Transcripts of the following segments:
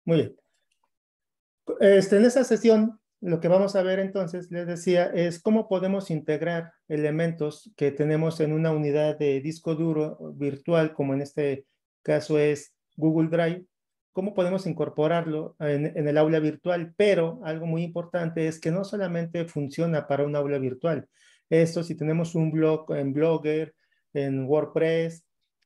Muy bien. En esa sesión, lo que vamos a ver entonces, les decía, es cómo podemos integrar elementos que tenemos en una unidad de disco duro virtual, como en este caso es Google Drive, cómo podemos incorporarlo en el aula virtual, pero algo muy importante es que no solamente funciona para un aula virtual. Esto, si tenemos un blog en Blogger, en WordPress,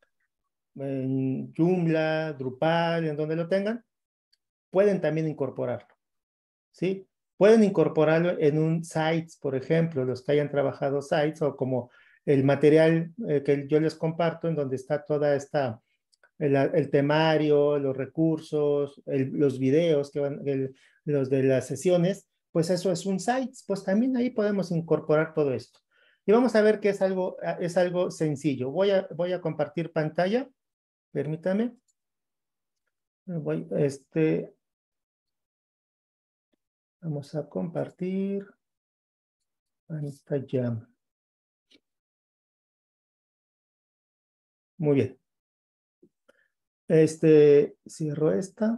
en Joomla, Drupal, en donde lo tengan, pueden también incorporarlo, ¿sí? Pueden incorporarlo en un Sites, por ejemplo, los que hayan trabajado Sites, o como el material que yo les comparto, en donde está toda esta, el temario, los recursos, los videos, que van, los de las sesiones, pues eso es un Sites, pues también ahí podemos incorporar todo esto. Y vamos a ver que es algo sencillo. Voy a compartir pantalla, permítame. Vamos a compartir pantalla. Muy bien. Cierro esta.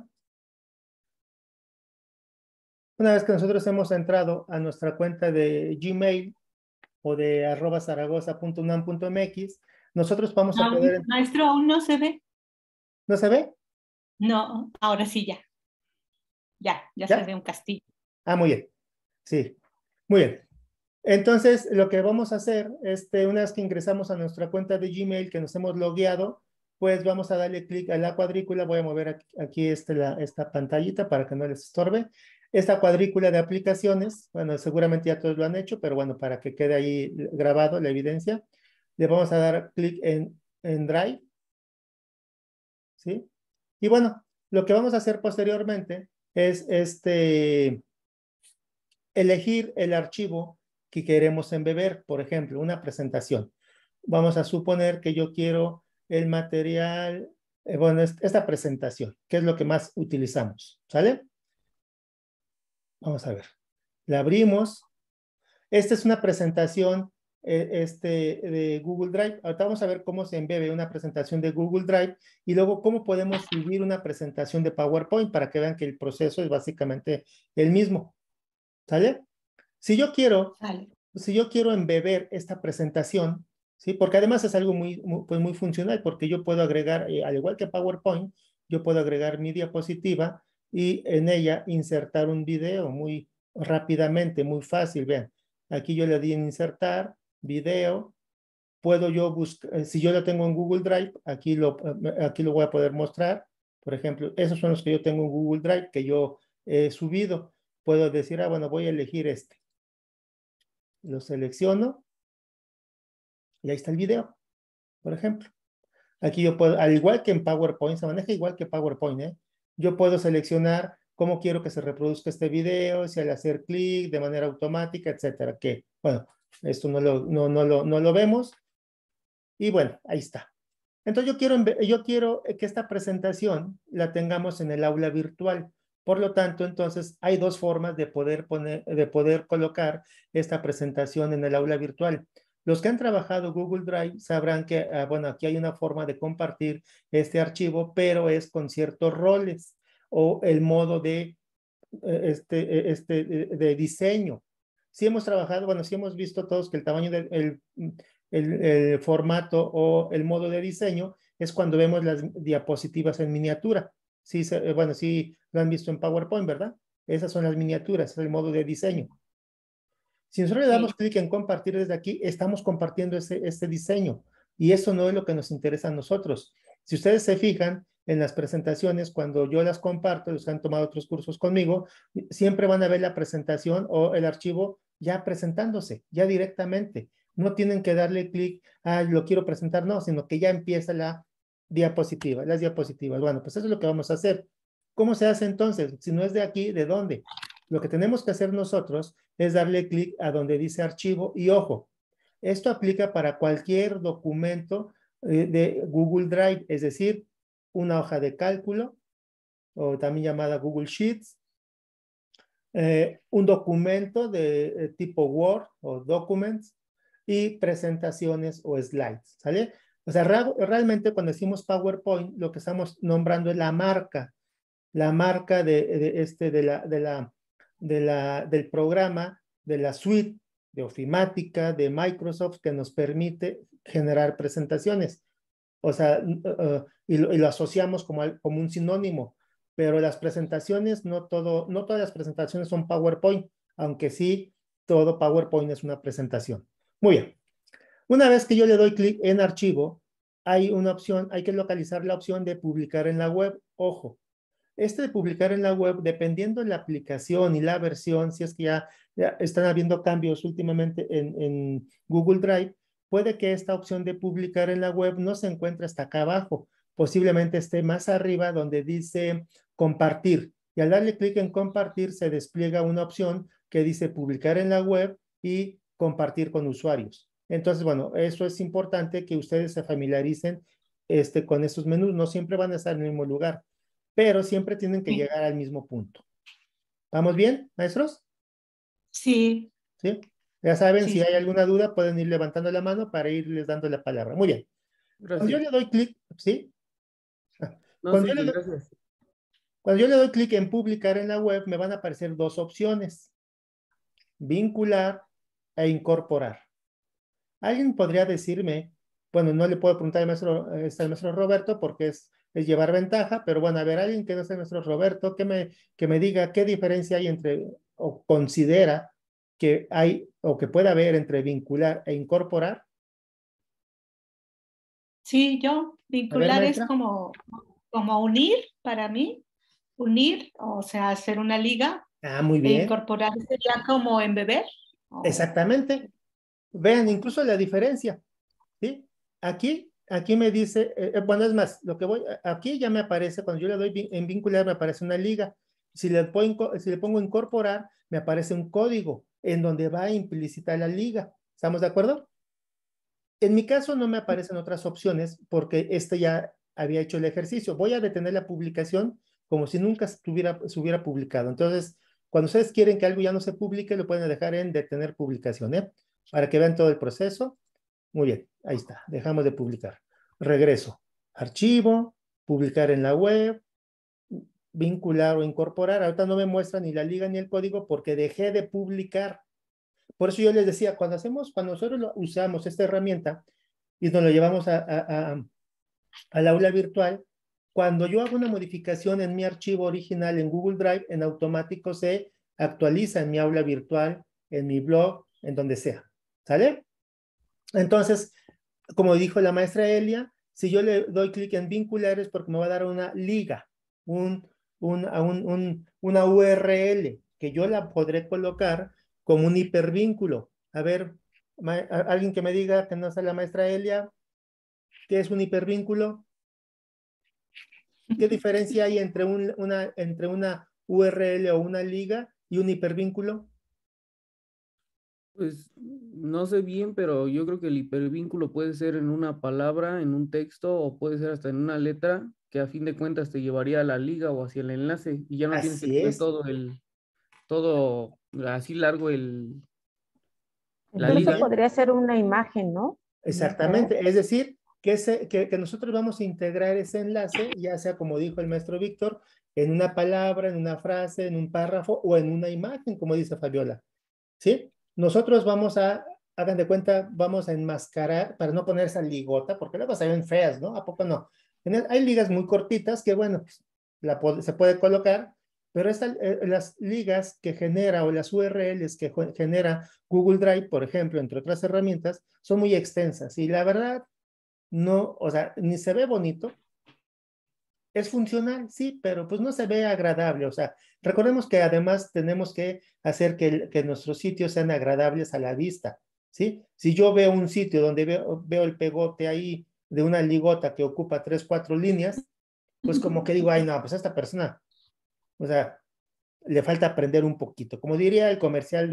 Una vez que nosotros hemos entrado a nuestra cuenta de Gmail o de @zaragoza.unam.mx, nosotros vamos a No, poder... maestro, aún no se ve. ¿No se ve? No, ahora sí ya. Ya se ¿Ya? ve un castillo. Ah, muy bien. Sí, muy bien. Entonces, lo que vamos a hacer, una vez que ingresamos a nuestra cuenta de Gmail, que nos hemos logueado, pues vamos a darle clic a la cuadrícula. Voy a mover aquí esta pantallita para que no les estorbe. Esta cuadrícula de aplicaciones, bueno, seguramente ya todos lo han hecho, pero bueno, para que quede ahí grabado la evidencia, le vamos a dar clic en Drive, ¿sí? Y bueno, lo que vamos a hacer posteriormente es elegir el archivo que queremos embeber, por ejemplo, una presentación. Vamos a suponer que yo quiero el material, bueno, esta presentación, que es lo que más utilizamos, ¿sale? Vamos a ver. La abrimos. Esta es una presentación de Google Drive. Ahorita vamos a ver cómo se embebe una presentación de Google Drive y luego cómo podemos subir una presentación de PowerPoint para que vean que el proceso es básicamente el mismo, ¿sale? Si yo quiero Vale. Si yo quiero embeber esta presentación, ¿sí? Porque además es algo pues muy funcional, porque yo puedo agregar, al igual que PowerPoint, yo puedo agregar mi diapositiva y en ella insertar un video muy rápidamente, muy fácil. Vean, aquí yo le di en insertar, video, puedo yo buscar, si yo lo tengo en Google Drive, aquí lo voy a poder mostrar. Por ejemplo, esos son los que yo tengo en Google Drive, que yo he subido. Puedo decir, bueno, voy a elegir este. Lo selecciono y ahí está el video, por ejemplo. Aquí yo puedo, al igual que en PowerPoint, se maneja igual que PowerPoint, ¿eh? Yo puedo seleccionar cómo quiero que se reproduzca este video, si al hacer clic, de manera automática, etcétera. Que, bueno, esto no lo vemos. Y bueno, ahí está. Entonces yo quiero que esta presentación la tengamos en el aula virtual. Por lo tanto, entonces hay dos formas de poder colocar esta presentación en el aula virtual. Los que han trabajado Google Drive sabrán que, bueno, aquí hay una forma de compartir este archivo, pero es con ciertos roles o el modo de diseño. Si hemos trabajado, bueno, si hemos visto todos que el tamaño el formato o el modo de diseño es cuando vemos las diapositivas en miniatura. Sí, bueno, sí lo han visto en PowerPoint, ¿verdad? Esas son las miniaturas, es el modo de diseño. Si nosotros le damos clic en compartir desde aquí, estamos compartiendo este diseño y eso no es lo que nos interesa a nosotros. Si ustedes se fijan en las presentaciones, cuando yo las comparto, los que han tomado otros cursos conmigo, siempre van a ver la presentación o el archivo ya presentándose, ya directamente. No tienen que darle clic, lo quiero presentar, no, sino que ya empieza la diapositiva, las diapositivas. Bueno, pues eso es lo que vamos a hacer. ¿Cómo se hace entonces? Si no es de aquí, ¿de dónde? Lo que tenemos que hacer nosotros es darle clic a donde dice archivo y ojo, esto aplica para cualquier documento de Google Drive, es decir, una hoja de cálculo o también llamada Google Sheets, un documento de tipo Word o Documents y presentaciones o slides, ¿sale? O sea, realmente cuando decimos PowerPoint, lo que estamos nombrando es la marca. la marca del programa, de la suite de ofimática de Microsoft que nos permite generar presentaciones. O sea, y lo asociamos como un sinónimo, pero las presentaciones, no todas las presentaciones son PowerPoint, aunque sí, todo PowerPoint es una presentación. Muy bien. Una vez que yo le doy clic en archivo, hay una opción, hay que localizar la opción de publicar en la web. Ojo, este de publicar en la web, dependiendo de la aplicación y la versión, si es que ya están habiendo cambios últimamente en Google Drive, puede que esta opción de publicar en la web no se encuentre hasta acá abajo. Posiblemente esté más arriba donde dice compartir. Y al darle clic en compartir, se despliega una opción que dice publicar en la web y compartir con usuarios. Entonces, bueno, eso es importante que ustedes se familiaricen con estos menús. No siempre van a estar en el mismo lugar, pero siempre tienen que llegar al mismo punto. ¿Vamos bien, maestros? Sí, ¿Sí? Ya saben, sí, si hay sí. alguna duda, pueden ir levantando la mano para irles dando la palabra. Muy bien. Cuando yo Gracias. le doy clic, ¿sí? No, Cuando sí, yo que le, gracias. cuando yo le doy clic en publicar en la web, me van a aparecer dos opciones: vincular e incorporar. ¿Alguien podría decirme? Bueno, no le puedo preguntar al maestro Roberto porque es llevar ventaja, pero bueno, a ver, alguien que no sea el maestro Roberto, que me diga qué diferencia hay entre, o considera que hay, o que puede haber entre vincular e incorporar. Sí, yo, A ver, vincular es maestra. como unir para mí, unir, o sea, hacer una liga, Ah, muy e bien. incorporar sería como embeber. Exactamente. Vean incluso la diferencia, ¿sí? Aquí me dice, bueno, es más, aquí ya me aparece, cuando yo le doy en vincular, me aparece una liga. Si le pongo incorporar, me aparece un código en donde va implícita la liga. ¿Estamos de acuerdo? En mi caso no me aparecen otras opciones porque este ya había hecho el ejercicio. Voy a detener la publicación como si nunca se hubiera publicado. Entonces, cuando ustedes quieren que algo ya no se publique, lo pueden dejar en detener publicación, ¿eh? Para que vean todo el proceso. Muy bien, ahí está. Dejamos de publicar. Regreso. Archivo, publicar en la web, vincular o incorporar. Ahorita no me muestra ni la liga ni el código porque dejé de publicar. Por eso yo les decía, cuando nosotros usamos esta herramienta y nos lo llevamos al aula virtual, cuando yo hago una modificación en mi archivo original en Google Drive, en automático se actualiza en mi aula virtual, en mi blog, en donde sea. ¿Sale? Entonces, como dijo la maestra Elia, si yo le doy clic en vincular es porque me va a dar una liga, una URL que yo la podré colocar como un hipervínculo. A ver, alguien que me diga, que no sea la maestra Elia, ¿qué es un hipervínculo? ¿Qué diferencia hay entre una URL o una liga y un hipervínculo? Pues no sé bien, pero yo creo que el hipervínculo puede ser en una palabra, en un texto, o puede ser hasta en una letra, que a fin de cuentas te llevaría a la liga o hacia el enlace, y ya no tienes que Así tener es. todo así largo la Muy Incluso liga. bien. podría ser una imagen, ¿no? ¿Verdad? Exactamente, es decir, que nosotros vamos a integrar ese enlace, ya sea como dijo el maestro Víctor, en una palabra, en una frase, en un párrafo o en una imagen, como dice Fabiola, ¿sí? Nosotros hagan de cuenta, vamos a enmascarar, para no poner esa ligota, porque luego se ven feas, ¿no? ¿A poco no? Hay ligas muy cortitas que, bueno, pues, se puede colocar, pero las ligas que genera o las URLs que genera Google Drive, por ejemplo, entre otras herramientas, son muy extensas y la verdad, no, o sea, ni se ve bonito. Es funcional, sí, pero pues no se ve agradable. O sea, recordemos que además tenemos que hacer que nuestros sitios sean agradables a la vista, ¿sí? Si yo veo un sitio donde veo el pegote ahí de una ligota que ocupa 3, 4 líneas, pues como que digo, ay, no, pues a esta persona, o sea, le falta aprender un poquito. Como diría el comercial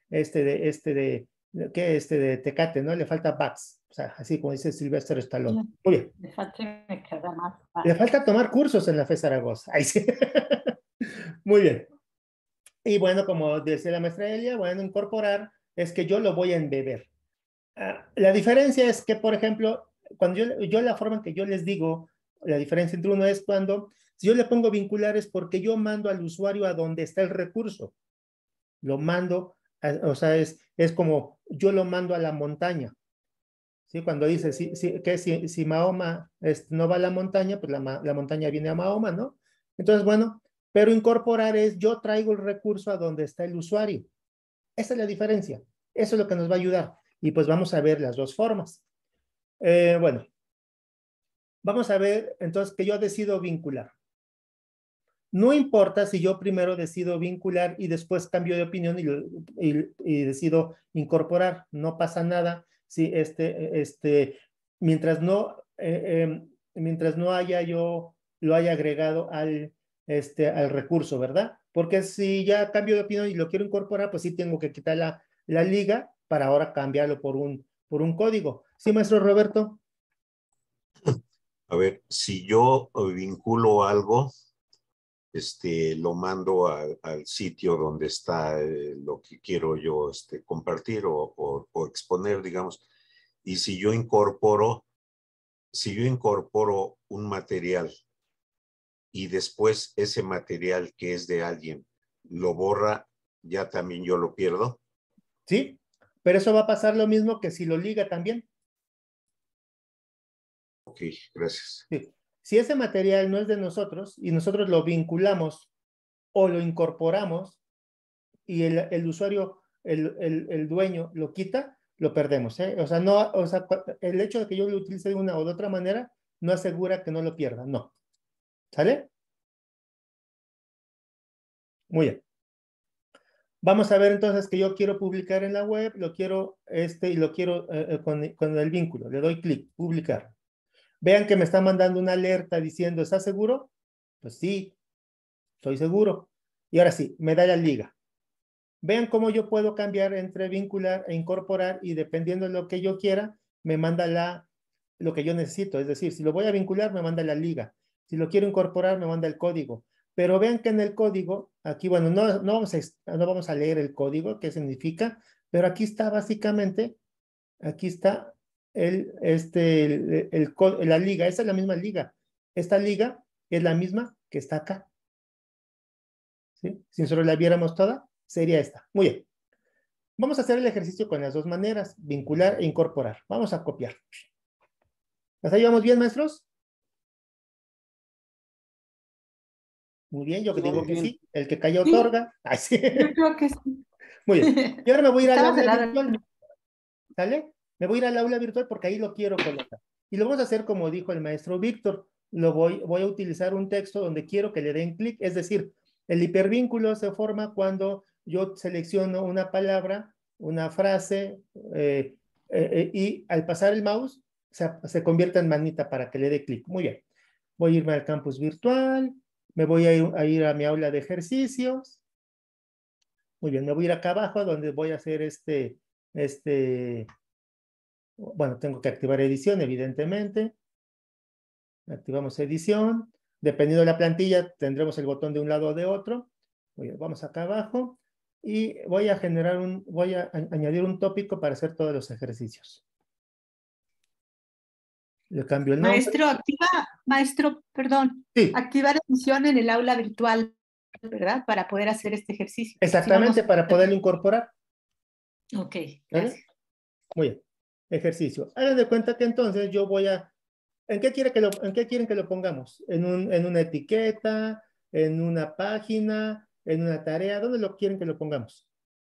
de Tecate, ¿no? Le falta backs. O sea, así como dice Sylvester Stallone. Muy bien. Me falta me queda más. Le falta tomar cursos en la FE Zaragoza. Ahí sí. Muy bien. Y bueno, como decía la maestra Elia, bueno, incorporar es que yo lo voy a embeber. La diferencia es que, por ejemplo, cuando yo la forma en que yo les digo, la diferencia entre uno es cuando Si yo le pongo vincular es porque yo mando al usuario a donde está el recurso. Lo mando, o sea, es como yo lo mando a la montaña. ¿Sí? Cuando dice si Mahoma no va a la montaña, pues la montaña viene a Mahoma, ¿no? Entonces, bueno, pero incorporar es yo traigo el recurso a donde está el usuario. Esa es la diferencia. Eso es lo que nos va a ayudar. Y pues vamos a ver las dos formas. Bueno, vamos a ver entonces que yo decido vincular. No importa si yo primero decido vincular y después cambio de opinión y decido incorporar. No pasa nada si mientras no haya yo lo haya agregado al recurso, ¿verdad? Porque si ya cambio de opinión y lo quiero incorporar, pues sí tengo que quitar la liga para ahora cambiarlo por un código. ¿Sí, maestro Roberto? A ver, si yo vinculo algo, lo mando al sitio donde está lo que quiero yo compartir o exponer, digamos. Y si yo incorporo un material y después ese material que es de alguien lo borra, ya también yo lo pierdo. Sí, pero eso va a pasar lo mismo que si lo liga también. Ok, gracias. Sí. Si ese material no es de nosotros y nosotros lo vinculamos o lo incorporamos y el usuario, el dueño lo quita, lo perdemos, ¿eh? O sea, el hecho de que yo lo utilice de una o de otra manera no asegura que no lo pierda, no. ¿Sale? Muy bien. Vamos a ver entonces que yo quiero publicar en la web, lo quiero y lo quiero con el vínculo. Le doy clic, publicar. Vean que me está mandando una alerta diciendo, ¿estás seguro? Pues sí, estoy seguro. Y ahora sí, me da la liga. Vean cómo yo puedo cambiar entre vincular e incorporar y dependiendo de lo que yo quiera, me manda lo que yo necesito. Es decir, si lo voy a vincular, me manda la liga. Si lo quiero incorporar, me manda el código. Pero vean que en el código, aquí, bueno, no vamos a leer el código, qué significa, pero aquí está básicamente, aquí está la liga. Esa es la misma liga. Esta liga es la misma que está acá. ¿Sí? Si nosotros la viéramos toda, sería esta. Muy bien. Vamos a hacer el ejercicio con las dos maneras, vincular e incorporar. Vamos a copiar. ¿Hasta ahí vamos bien, maestros? Muy bien, yo que digo que sí. El que calla Sí, otorga. Ay, sí. yo creo que sí. Muy bien. Y ahora me voy a ir al Estaba aula cerrado. virtual. ¿Sale? Me voy a ir al aula virtual porque ahí lo quiero colocar. Y lo vamos a hacer como dijo el maestro Víctor. Voy a utilizar un texto donde quiero que le den clic. Es decir, el hipervínculo se forma cuando yo selecciono una palabra, una frase, y al pasar el mouse se convierte en manita para que le dé clic. Muy bien. Voy a irme al campus virtual. Me voy a ir a mi aula de ejercicios. Muy bien, me voy a ir acá abajo donde voy a hacer bueno, tengo que activar edición, evidentemente. Activamos edición. Dependiendo de la plantilla, tendremos el botón de un lado o de otro. Vamos acá abajo y voy a añadir un tópico para hacer todos los ejercicios. Le cambio el nombre. Maestro, perdón, Sí, activar edición en el aula virtual, ¿verdad? Para poder hacer este ejercicio. exactamente, Si no, para poderlo incorporar. Ok, ¿Vale? gracias. Muy bien. Ejercicio. Hagan de cuenta que entonces yo voy a... ¿En qué quieren que lo pongamos? ¿En una etiqueta? ¿En una página? ¿En una tarea? ¿Dónde lo quieren que lo pongamos?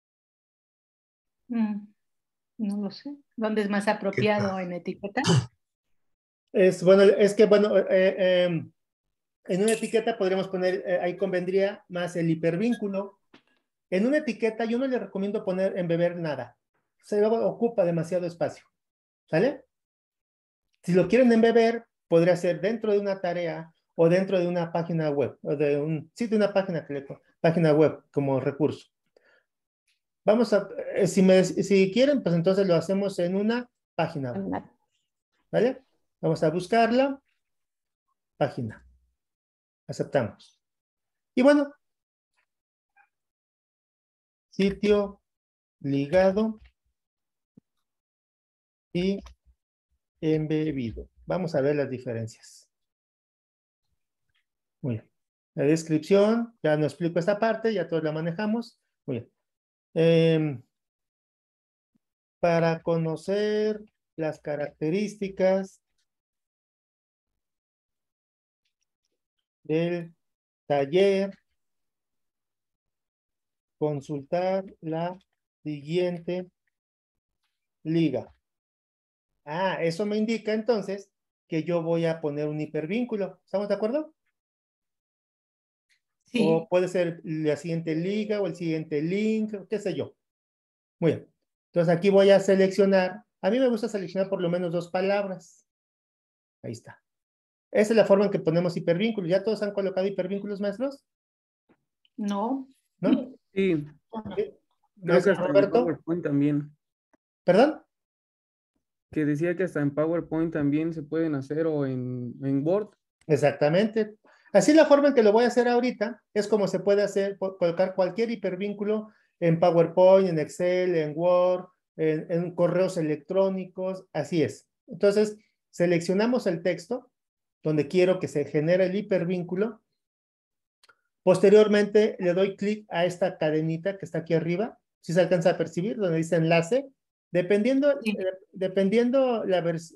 No lo sé. ¿Dónde es más apropiado en etiqueta? Bueno, en una etiqueta podríamos poner, ahí convendría más el hipervínculo. En una etiqueta yo no le recomiendo poner embeber nada. Se ocupa demasiado espacio. ¿Sale? Si lo quieren embeber, podría ser dentro de una tarea o dentro de una página web, o de una página web como recurso. Vamos a, si quieren, pues entonces lo hacemos en una página web. ¿Vale? Vamos a buscarla. Página. Aceptamos. Y bueno, sitio ligado y embebido. Vamos a ver las diferencias. Muy bien. La descripción, ya no explico esta parte, ya todos la manejamos. Muy bien. Para conocer las características del taller, consultar la siguiente liga. Ah, eso me indica entonces que yo voy a poner un hipervínculo. ¿Estamos de acuerdo? Sí. O puede ser la siguiente liga o el siguiente link, qué sé yo. Muy bien. Entonces aquí voy a seleccionar. A mí me gusta seleccionar por lo menos 2 palabras. Ahí está. Esa es la forma en que ponemos hipervínculos. ¿Ya todos han colocado hipervínculos, maestros? No. ¿No? Sí, ¿Sí? creo que Gracias, hasta en Roberto. PowerPoint también. ¿Perdón? Que decía que hasta en PowerPoint también se pueden hacer o en Word. Exactamente. Así la forma en que lo voy a hacer ahorita es como se puede hacer, colocar cualquier hipervínculo en PowerPoint, en Excel, en Word, en correos electrónicos, así es. Entonces, seleccionamos el texto donde quiero que se genere el hipervínculo. Posteriormente, le doy clic a esta cadenita que está aquí arriba, si se alcanza a percibir, donde dice enlace. Dependiendo, Sí. dependiendo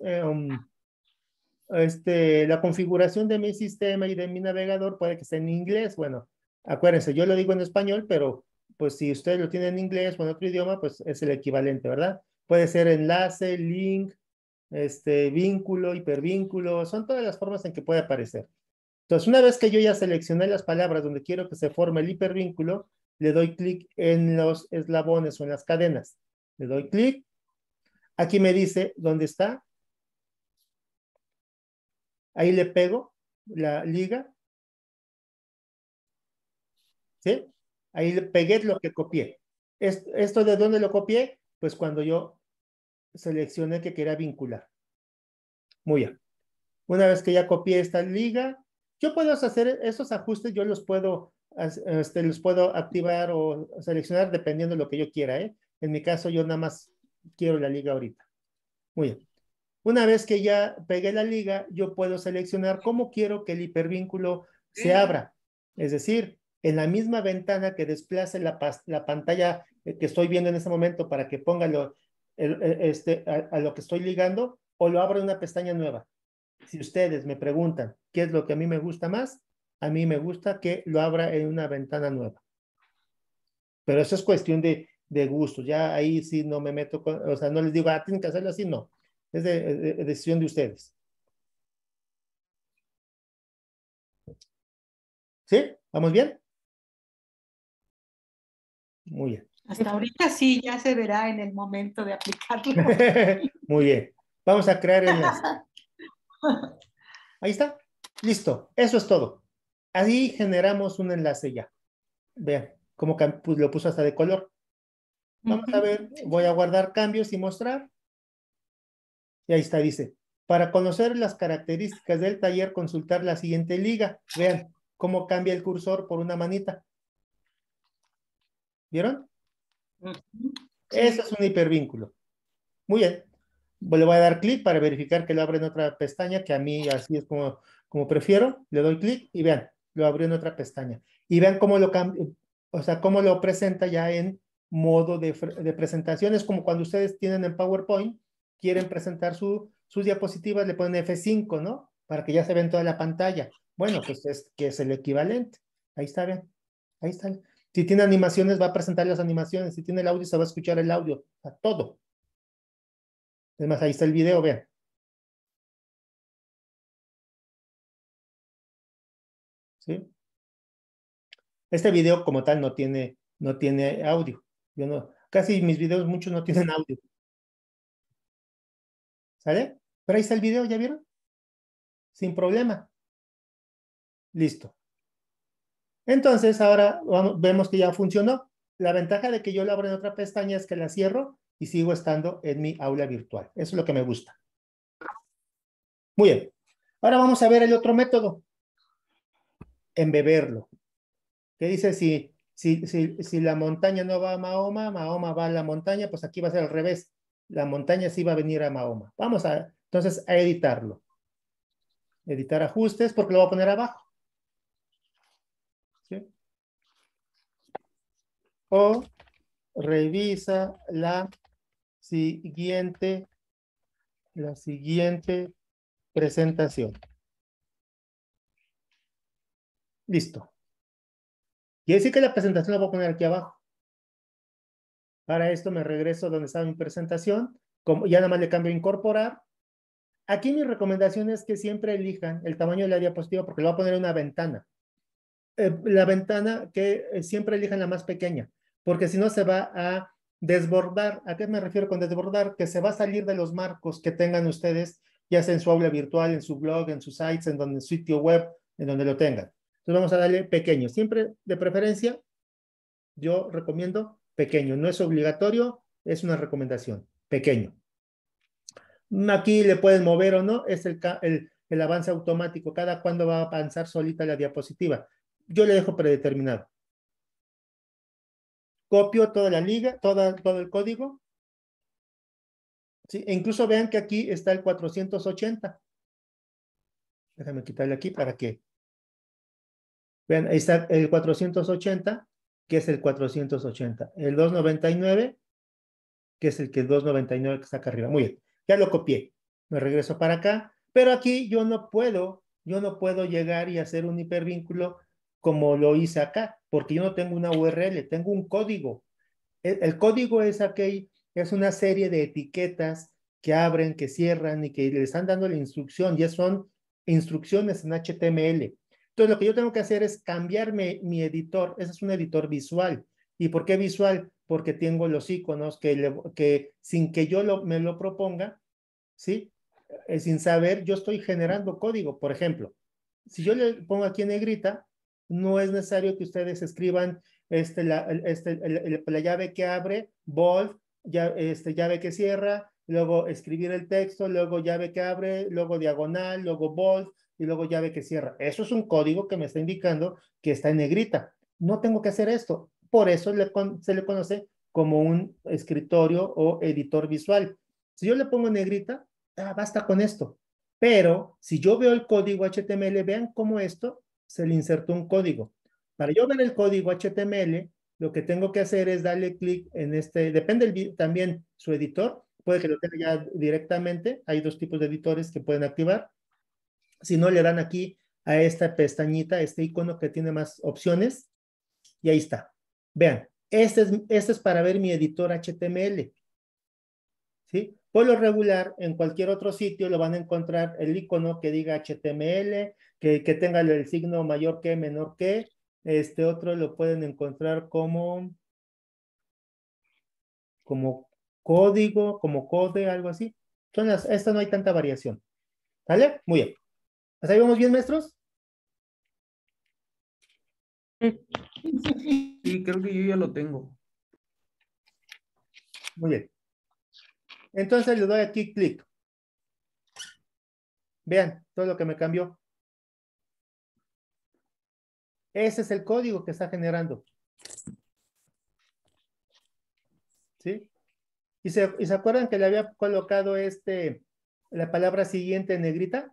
la configuración de mi sistema y de mi navegador, puede que esté en inglés. Bueno, acuérdense, yo lo digo en español, pero pues si ustedes lo tienen en inglés o en otro idioma, pues es el equivalente, ¿verdad? Puede ser enlace, link, vínculo, hipervínculo, son todas las formas en que puede aparecer. Entonces, una vez que yo ya seleccioné las palabras donde quiero que se forme el hipervínculo, le doy clic en los eslabones o en las cadenas. Le doy clic. Aquí me dice dónde está. Ahí le pego la liga. ¿Sí? Ahí le pegué lo que copié. ¿Esto de dónde lo copié? Pues cuando yo seleccioné que quería vincular. Muy bien. Una vez que ya copié esta liga, yo puedo hacer esos ajustes, yo los puedo activar o seleccionar dependiendo de lo que yo quiera, ¿eh? En mi caso, yo nada más quiero la liga ahorita. Muy bien. Una vez que ya pegué la liga, yo puedo seleccionar cómo quiero que el hipervínculo se abra. Es decir, en la misma ventana que desplace la pantalla que estoy viendo en este momento para que ponga a lo que estoy ligando, o lo abro en una pestaña nueva. Si ustedes me preguntan qué es lo que a mí me gusta más, a mí me gusta que lo abra en una ventana nueva. Pero eso es cuestión de gusto. Ya ahí sí no me meto, o sea, no les digo, tienen que hacerlo así, no. Es de decisión de ustedes. ¿Sí? ¿Vamos bien? Muy bien. Hasta ahorita sí, ya se verá en el momento de aplicarlo. Muy bien. Vamos a crear enlace. Ahí está. Listo. Eso es todo. Ahí generamos un enlace ya. Vean cómo lo puso hasta de color. Vamos a ver. Voy a guardar cambios y mostrar. Y ahí está, dice. Para conocer las características del taller, consultar la siguiente liga. Vean cómo cambia el cursor por una manita. ¿Vieron? Eso es un hipervínculo. Muy bien. Le voy a dar clic para verificar que lo abre en otra pestaña, que a mí así es como prefiero. Le doy clic y vean, lo abrió en otra pestaña. Y vean cómo lo cambia, o sea, cómo lo presenta ya en modo de presentación. Es como cuando ustedes tienen en PowerPoint, quieren presentar sus diapositivas, le ponen F5, ¿no? Para que ya se ven toda la pantalla. Bueno, pues que es el equivalente. Ahí está, vean. Ahí está. Si tiene animaciones, va a presentar las animaciones. Si tiene el audio, se va a escuchar el audio. A todo. Es más, ahí está el video, vean. ¿Sí? Este video como tal no tiene audio. Yo no, casi mis videos muchos no tienen audio. ¿Sale? Pero ahí está el video, ¿ya vieron? Sin problema. Listo. Entonces, ahora vemos que ya funcionó. La ventaja de que yo lo abro en otra pestaña es que la cierro y sigo estando en mi aula virtual. Eso es lo que me gusta. Muy bien. Ahora vamos a ver el otro método. Embeberlo. ¿Qué dice? Si la montaña no va a Mahoma, Mahoma va a la montaña, pues aquí va a ser al revés. La montaña sí va a venir a Mahoma. Vamos entonces a editarlo. Editar ajustes porque lo voy a poner abajo. ¿sí? O revisa la siguiente presentación. Listo. Quiere decir que la presentación la voy a poner aquí abajo. Para esto me regreso donde estaba mi presentación. Como ya nada más le cambio a incorporar. Aquí mi recomendación es que siempre elijan el tamaño de la diapositiva porque lo voy a poner en una ventana. La ventana que siempre elijan la más pequeña, porque si no se va a desbordar. ¿A qué me refiero con desbordar? Que se va a salir de los marcos que tengan ustedes, ya sea en su aula virtual, en su blog, en sus sites, en su sitio web, en donde lo tengan. Entonces vamos a darle pequeño. Siempre de preferencia, yo recomiendo pequeño. No es obligatorio, es una recomendación. Pequeño. Aquí le pueden mover o no, es el avance automático. Cada cuándo va a avanzar solita la diapositiva. Yo le dejo predeterminado. Copio toda la liga, todo el código. ¿Sí? E incluso vean que aquí está el 480. Déjame quitarle aquí para que vean, ahí está el 480, que es el 480. El 299, que es el 299 que está acá arriba. Muy bien, ya lo copié. Me regreso para acá, pero aquí yo no puedo llegar y hacer un hipervínculo como lo hice acá, porque yo no tengo una URL, tengo un código. El código es una serie de etiquetas que abren, que cierran y que le están dando la instrucción, ya son instrucciones en HTML. Entonces, lo que yo tengo que hacer es cambiarme mi editor. Ese es un editor visual. ¿Y por qué visual? Porque tengo los iconos que sin que yo me lo proponga, ¿sí? Sin saber, yo estoy generando código. Por ejemplo, si yo le pongo aquí en negrita, no es necesario que ustedes escriban la llave que abre, bold, llave que cierra, luego escribir el texto, luego llave que abre, luego diagonal, luego bold y luego llave que cierra. Eso es un código que me está indicando que está en negrita. No tengo que hacer esto. Por eso se le conoce como un escritorio o editor visual. Si yo le pongo negrita, basta con esto. Pero si yo veo el código HTML, vean cómo esto se le insertó un código. Para yo ver el código HTML, lo que tengo que hacer es darle clic en depende también su editor, puede que lo tenga ya directamente, hay dos tipos de editores que pueden activar. Si no, le dan aquí a esta pestañita, este icono que tiene más opciones, y ahí está. Vean, este es para ver mi editor HTML. ¿Sí? Por lo regular, en cualquier otro sitio lo van a encontrar el icono que diga HTML, que tenga el signo mayor que, menor que. Este otro lo pueden encontrar como código, como code, algo así. Esta no hay tanta variación. ¿Vale? Muy bien. ¿Hasta ahí vamos bien, maestros? Sí, creo que yo ya lo tengo. Muy bien. Entonces le doy aquí clic. Vean todo lo que me cambió. Ese es el código que está generando. ¿Sí? ¿Y se acuerdan que le había colocado la palabra siguiente en negrita?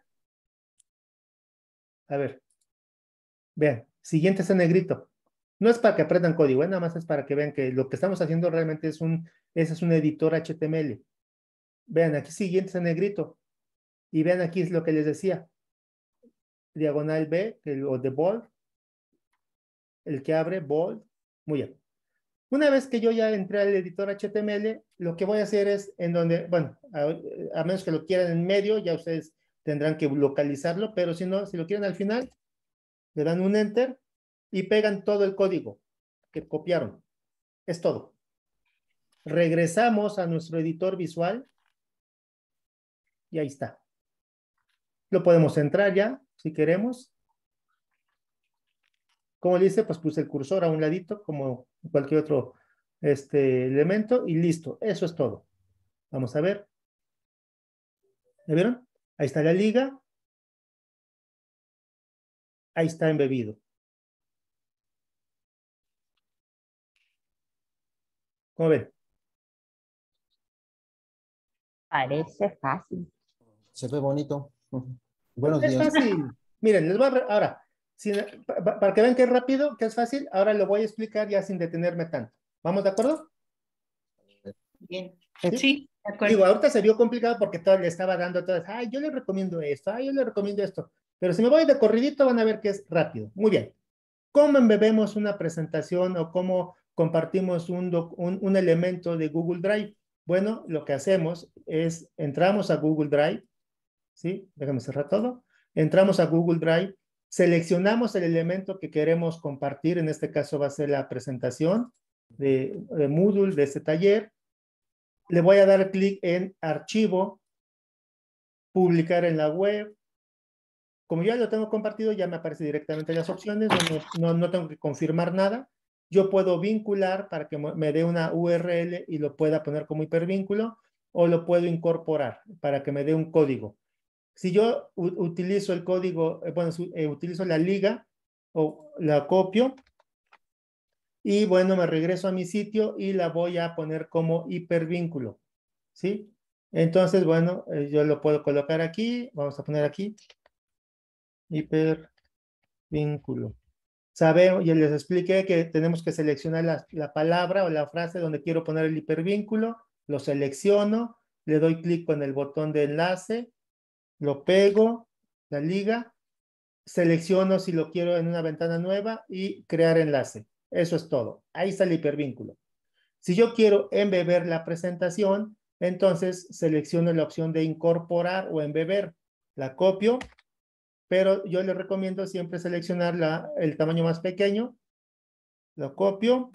A ver. Vean, siguiente está en negrito. No es para que aprendan código, nada más es para que vean que lo que estamos haciendo realmente ese es un editor HTML. Vean, aquí siguiente está en negrito. Y vean aquí es lo que les decía. Diagonal B, o de bold. El que abre, bold. Muy bien. Una vez que yo ya entré al editor HTML, lo que voy a hacer es en donde, bueno, a menos que lo quieran en medio, ya ustedes tendrán que localizarlo, pero si no, si lo quieren al final, le dan un enter y pegan todo el código que copiaron. Es todo. Regresamos a nuestro editor visual y ahí está. Lo podemos entrar ya, si queremos. Como dice, pues puse el cursor a un ladito, como cualquier otro elemento, y listo. Eso es todo. Vamos a ver. ¿Me vieron? Ahí está la liga. Ahí está embebido. ¿Cómo ven? Parece fácil. Se ve bonito. Buenos Es días. fácil. Miren, les voy a ahora, Para que vean que es rápido, que es fácil, ahora lo voy a explicar ya sin detenerme tanto. ¿Vamos de acuerdo? Bien. ¿Sí? Sí, de acuerdo. Digo, ahorita se vio complicado porque todo le estaba dando todas, ay, yo le recomiendo esto, ay, yo le recomiendo esto. Pero si me voy de corridito van a ver que es rápido. Muy bien. ¿Cómo embebemos una presentación o cómo compartimos un elemento de Google Drive? Bueno, lo que hacemos es, entramos a Google Drive, ¿sí? Déjame cerrar todo. Entramos a Google Drive, seleccionamos el elemento que queremos compartir, en este caso va a ser la presentación de Moodle de este taller. Le voy a dar clic en archivo, publicar en la web. Como ya lo tengo compartido, ya me aparece directamente las opciones, no tengo que confirmar nada. Yo puedo vincular para que me dé una URL y lo pueda poner como hipervínculo, o lo puedo incorporar para que me dé un código. Si yo utilizo el código, utilizo la liga o la copio, y bueno, me regreso a mi sitio y la voy a poner como hipervínculo, ¿sí? Entonces, bueno, yo lo puedo colocar aquí, vamos a poner aquí, hipervínculo. Sabemos, ya les expliqué que tenemos que seleccionar la palabra o la frase donde quiero poner el hipervínculo, lo selecciono, le doy clic con el botón de enlace, lo pego, la liga, selecciono si lo quiero en una ventana nueva y crear enlace. Eso es todo. Ahí está el hipervínculo. Si yo quiero embeber la presentación, entonces selecciono la opción de incorporar o embeber. La copio, pero yo les recomiendo siempre seleccionar el tamaño más pequeño. Lo copio,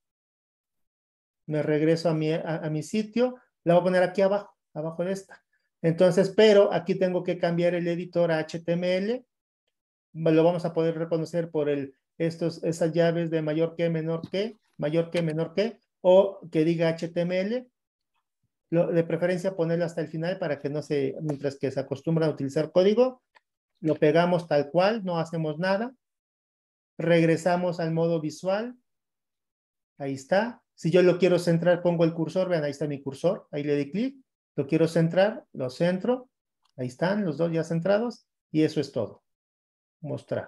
me regreso a mi sitio, la voy a poner aquí abajo de esta. Entonces, pero aquí tengo que cambiar el editor a HTML. Lo vamos a poder reconocer por esas llaves de mayor que, menor que, o que diga HTML. De preferencia ponerlo hasta el final para que no mientras que se acostumbran a utilizar código, lo pegamos tal cual, no hacemos nada. Regresamos al modo visual. Ahí está. Si yo lo quiero centrar, pongo el cursor. Vean, ahí está mi cursor. Ahí le di clic. Lo quiero centrar, lo centro. Ahí están los dos ya centrados. Y eso es todo. Mostrar.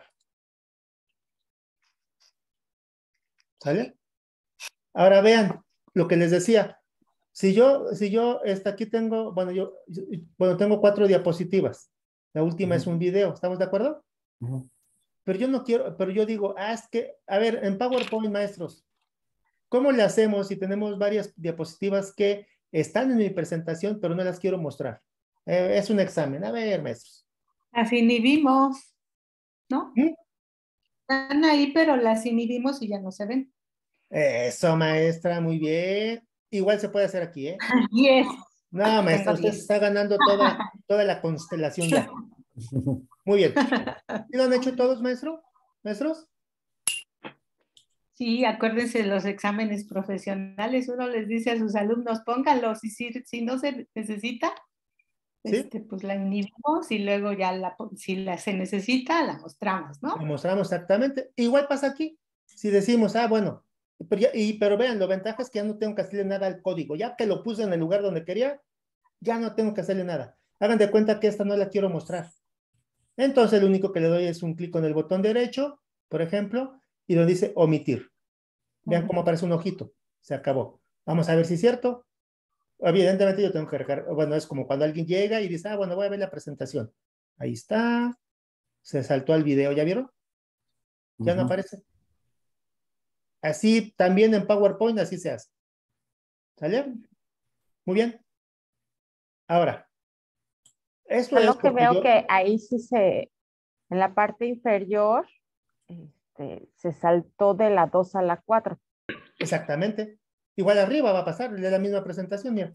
¿Sale? Ahora vean lo que les decía. Si yo aquí tengo, tengo 4 diapositivas. La última es un video. ¿Estamos de acuerdo? Pero yo no quiero, pero yo digo, es que, a ver, en PowerPoint, maestros, ¿cómo le hacemos si tenemos varias diapositivas que están en mi presentación, pero no las quiero mostrar? Es un examen. A ver, maestros. Las inhibimos, ¿no? ¿Mm? Están ahí, pero las inhibimos y ya no se ven. Eso, maestra, muy bien. Igual se puede hacer aquí, ¿eh? 10. No, maestra, Tengo usted 10. está ganando toda la constelación ya. Muy bien. ¿Y lo han hecho todos, maestro? ¿Maestros? Sí, acuérdense de los exámenes profesionales. Uno les dice a sus alumnos, pónganlos, y si no se necesita, ¿Sí? pues la inhibimos y luego ya si se necesita, la mostramos, Lo ¿no? mostramos exactamente. Igual pasa aquí. Si decimos, bueno, pero vean, lo ventaja es que ya no tengo que hacerle nada al código. Ya que lo puse en el lugar donde quería, ya no tengo que hacerle nada. Hagan de cuenta que esta no la quiero mostrar. Entonces, lo único que le doy es un clic con el botón derecho, por ejemplo, y donde dice omitir. Vean cómo aparece un ojito. Se acabó. Vamos a ver si es cierto. Evidentemente yo tengo que recargar. Bueno, es como cuando alguien llega y dice, bueno, voy a ver la presentación. Ahí está. Se saltó al video, ¿ya vieron? Ya no aparece. Así también en PowerPoint, así se hace. ¿Sale? Muy bien. Ahora, esto es Solo que porque veo yo... que ahí sí en la parte inferior, se saltó de la 2 a la 4. Exactamente. Igual arriba va a pasar, es la misma presentación, mira.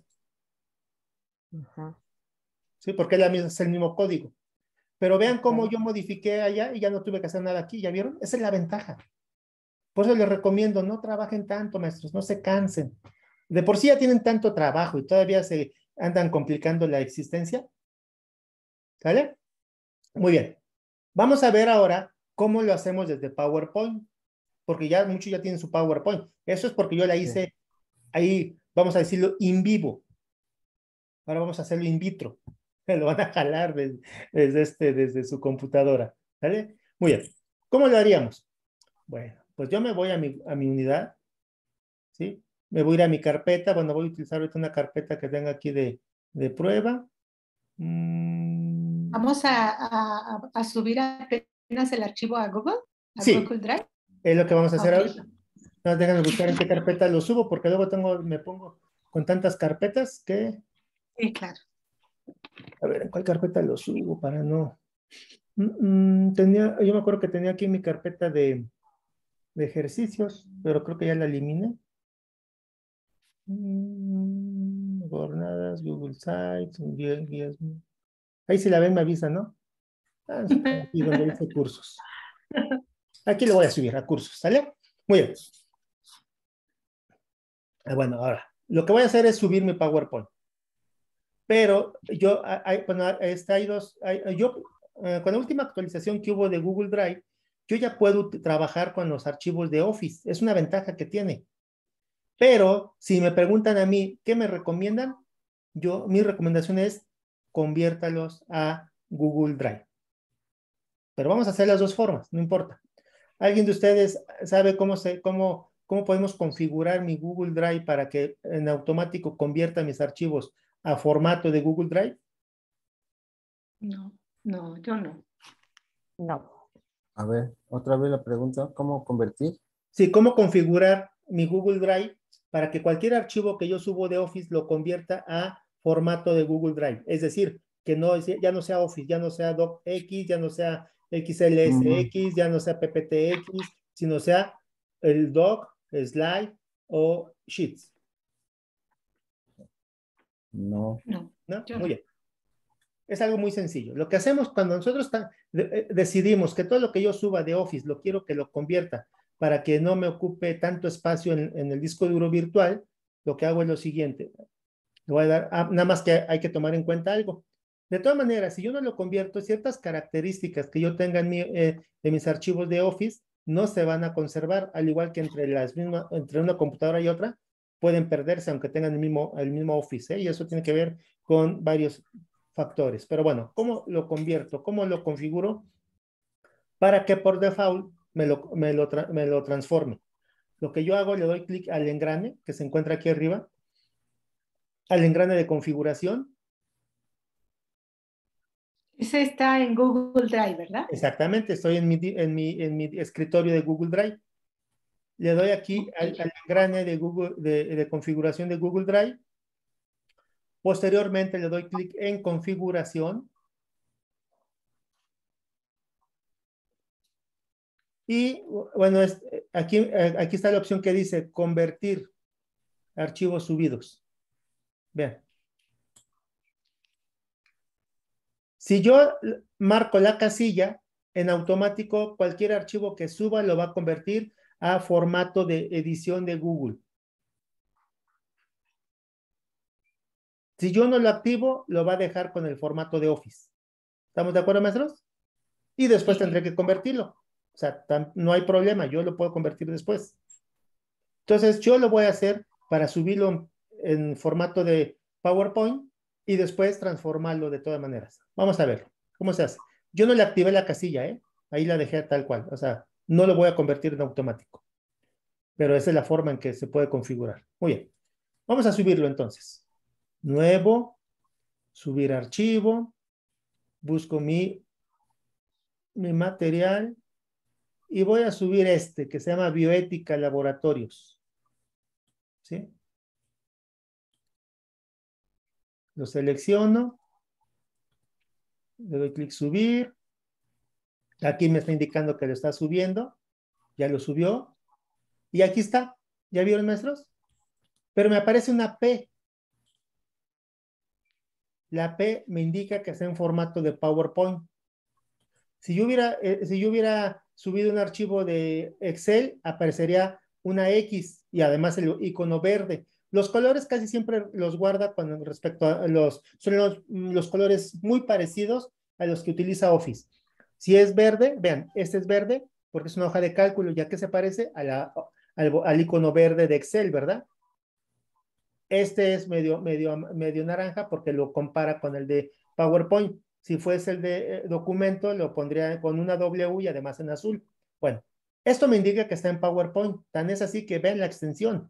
Sí, porque es el mismo código. Pero vean cómo yo modifiqué allá y ya no tuve que hacer nada aquí, ¿ya vieron? Esa es la ventaja. Por eso les recomiendo, no trabajen tanto, maestros, no se cansen. De por sí ya tienen tanto trabajo y todavía se andan complicando la existencia. ¿Sale? Muy bien. Vamos a ver ahora cómo lo hacemos desde PowerPoint, porque ya muchos ya tienen su PowerPoint. Eso es porque yo la hice ahí, vamos a decirlo, in vivo. Ahora vamos a hacerlo in vitro. Lo van a jalar desde su computadora. ¿Sale? Muy bien. ¿Cómo lo haríamos? Bueno, pues yo me voy a mi unidad, ¿sí? Me voy a ir a mi carpeta. Bueno, voy a utilizar ahorita una carpeta que tenga aquí de prueba. Vamos a subir apenas el archivo a Google, a Sí, Google Drive. es lo que vamos a hacer Ok. ahorita. No, déjame buscar en qué carpeta lo subo, porque luego me pongo con tantas carpetas que... Sí, claro. A ver, ¿en cuál carpeta lo subo para no...? Yo me acuerdo que tenía aquí mi carpeta de ejercicios, pero creo que ya la eliminé. Jornadas, Google Sites, guías. Ahí si la ven me avisan, ¿no? Aquí donde dice cursos. Aquí lo voy a subir a cursos, ¿sale? Muy bien. Bueno, ahora, lo que voy a hacer es subir mi PowerPoint. Pero bueno, hay dos, con la última actualización que hubo de Google Drive, yo ya puedo trabajar con los archivos de Office. Es una ventaja que tiene. Pero si me preguntan a mí, ¿qué me recomiendan? Mi recomendación es conviértalos a Google Drive. Pero vamos a hacer las dos formas, no importa. ¿Alguien de ustedes sabe cómo podemos configurar mi Google Drive para que en automático convierta mis archivos a formato de Google Drive? No, yo no. No. A ver, otra vez la pregunta, ¿cómo convertir? Sí, ¿cómo configurar mi Google Drive para que cualquier archivo que yo subo de Office lo convierta a formato de Google Drive? Es decir, que ya no sea Office, ya no sea DocX, ya no sea XLSX, ya no sea PPTX, sino sea el Doc, Slide o Sheets. No. No, ¿No? yo Muy no. bien. Es algo muy sencillo. Lo que hacemos cuando nosotros decidimos que todo lo que yo suba de Office lo quiero que lo convierta para que no me ocupe tanto espacio en el disco duro virtual, lo que hago es lo siguiente. Le voy a dar, nada más que hay que tomar en cuenta algo. De todas maneras, si yo no lo convierto, ciertas características que yo tenga de mis archivos de Office no se van a conservar, al igual que entre una computadora y otra, pueden perderse aunque tengan el mismo Office, ¿eh? Y eso tiene que ver con varios factores. Pero bueno, ¿cómo lo convierto? ¿Cómo lo configuro? Para que por default me lo transforme. Lo que yo hago, le doy clic al engrane que se encuentra aquí arriba, al engrane de configuración. Ese está en Google Drive, ¿verdad? Exactamente, estoy en mi escritorio de Google Drive. Le doy aquí al engrane de configuración de Google Drive. Posteriormente le doy clic en configuración. Y bueno, aquí está la opción que dice convertir archivos subidos. Vean. Si yo marco la casilla, en automático cualquier archivo que suba lo va a convertir a formato de edición de Google. Si yo no lo activo, lo va a dejar con el formato de Office. ¿Estamos de acuerdo, maestros? Y después tendré que convertirlo. O sea, no hay problema, yo lo puedo convertir después. Entonces, yo lo voy a hacer para subirlo en formato de PowerPoint y después transformarlo de todas maneras. Vamos a ver cómo se hace. Yo no le activé la casilla, ¿eh? Ahí la dejé tal cual. O sea, no lo voy a convertir en automático. Pero esa es la forma en que se puede configurar. Muy bien. Vamos a subirlo entonces. Nuevo, subir archivo, busco mi material y voy a subir este que se llama Bioética Laboratorios. ¿Sí? Lo selecciono, le doy clic subir. Aquí me está indicando que lo está subiendo. Ya lo subió. Y aquí está. ¿Ya vieron, maestros? Pero me aparece una P. La P me indica que está en formato de PowerPoint. Si yo hubiera subido un archivo de Excel, aparecería una X y además el icono verde. Los colores casi siempre los guarda con respecto a son los colores muy parecidos a los que utiliza Office. Si es verde, vean, este es verde porque es una hoja de cálculo, ya que se parece al icono verde de Excel, ¿verdad? Este es medio naranja porque lo compara con el de PowerPoint. Si fuese el de documento, lo pondría con una W y además en azul. Bueno, esto me indica que está en PowerPoint. Tan es así que vean la extensión.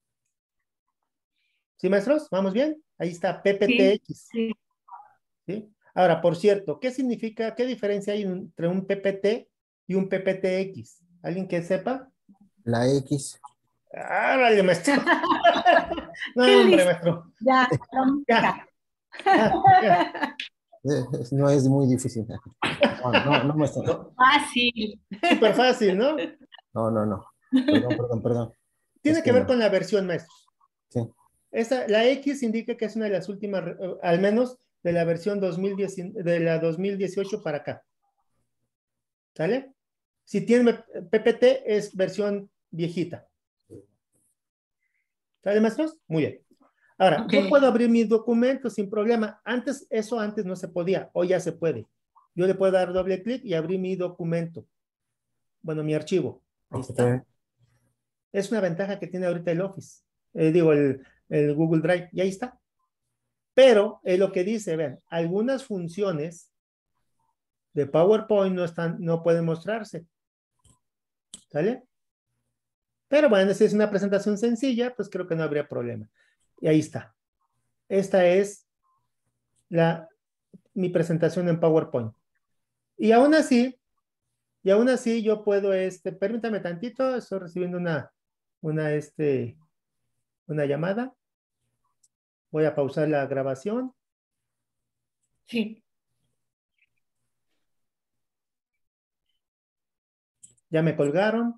¿Sí, maestros? ¿Vamos bien? Ahí está PPTX. Sí. ¿Sí? Ahora, por cierto, ¿qué significa, qué diferencia hay entre un PPT y un PPTX? ¿Alguien que sepa? La X. Vale, maestro. No, Qué hombre, listo. maestro. Ya, Ya, ya. No es muy difícil. No, maestro. Fácil. Súper fácil, ¿no? No. Perdón. Es Tiene que que ver con la versión, maestros. sí. La X indica que es una de las últimas, al menos de la versión 2010, de la 2018 para acá. ¿Sale? Si tiene PPT es versión viejita. ¿Sale, maestros? Muy bien. Ahora, Ok. yo puedo abrir mis documentos sin problema. Antes no se podía, hoy ya se puede. Yo le puedo dar doble clic y abrir mi documento. Bueno, mi archivo. Ahí está. Es una ventaja que tiene ahorita el Office. El Google Drive. Y ahí está. Pero es lo que dice, vean, algunas funciones de PowerPoint no pueden mostrarse. ¿Sale? Pero bueno, si es una presentación sencilla, pues creo que no habría problema. Y ahí está. Esta es mi presentación en PowerPoint. Y aún así yo puedo, permítame tantito, estoy recibiendo una llamada. Voy a pausar la grabación. Sí. Ya me colgaron.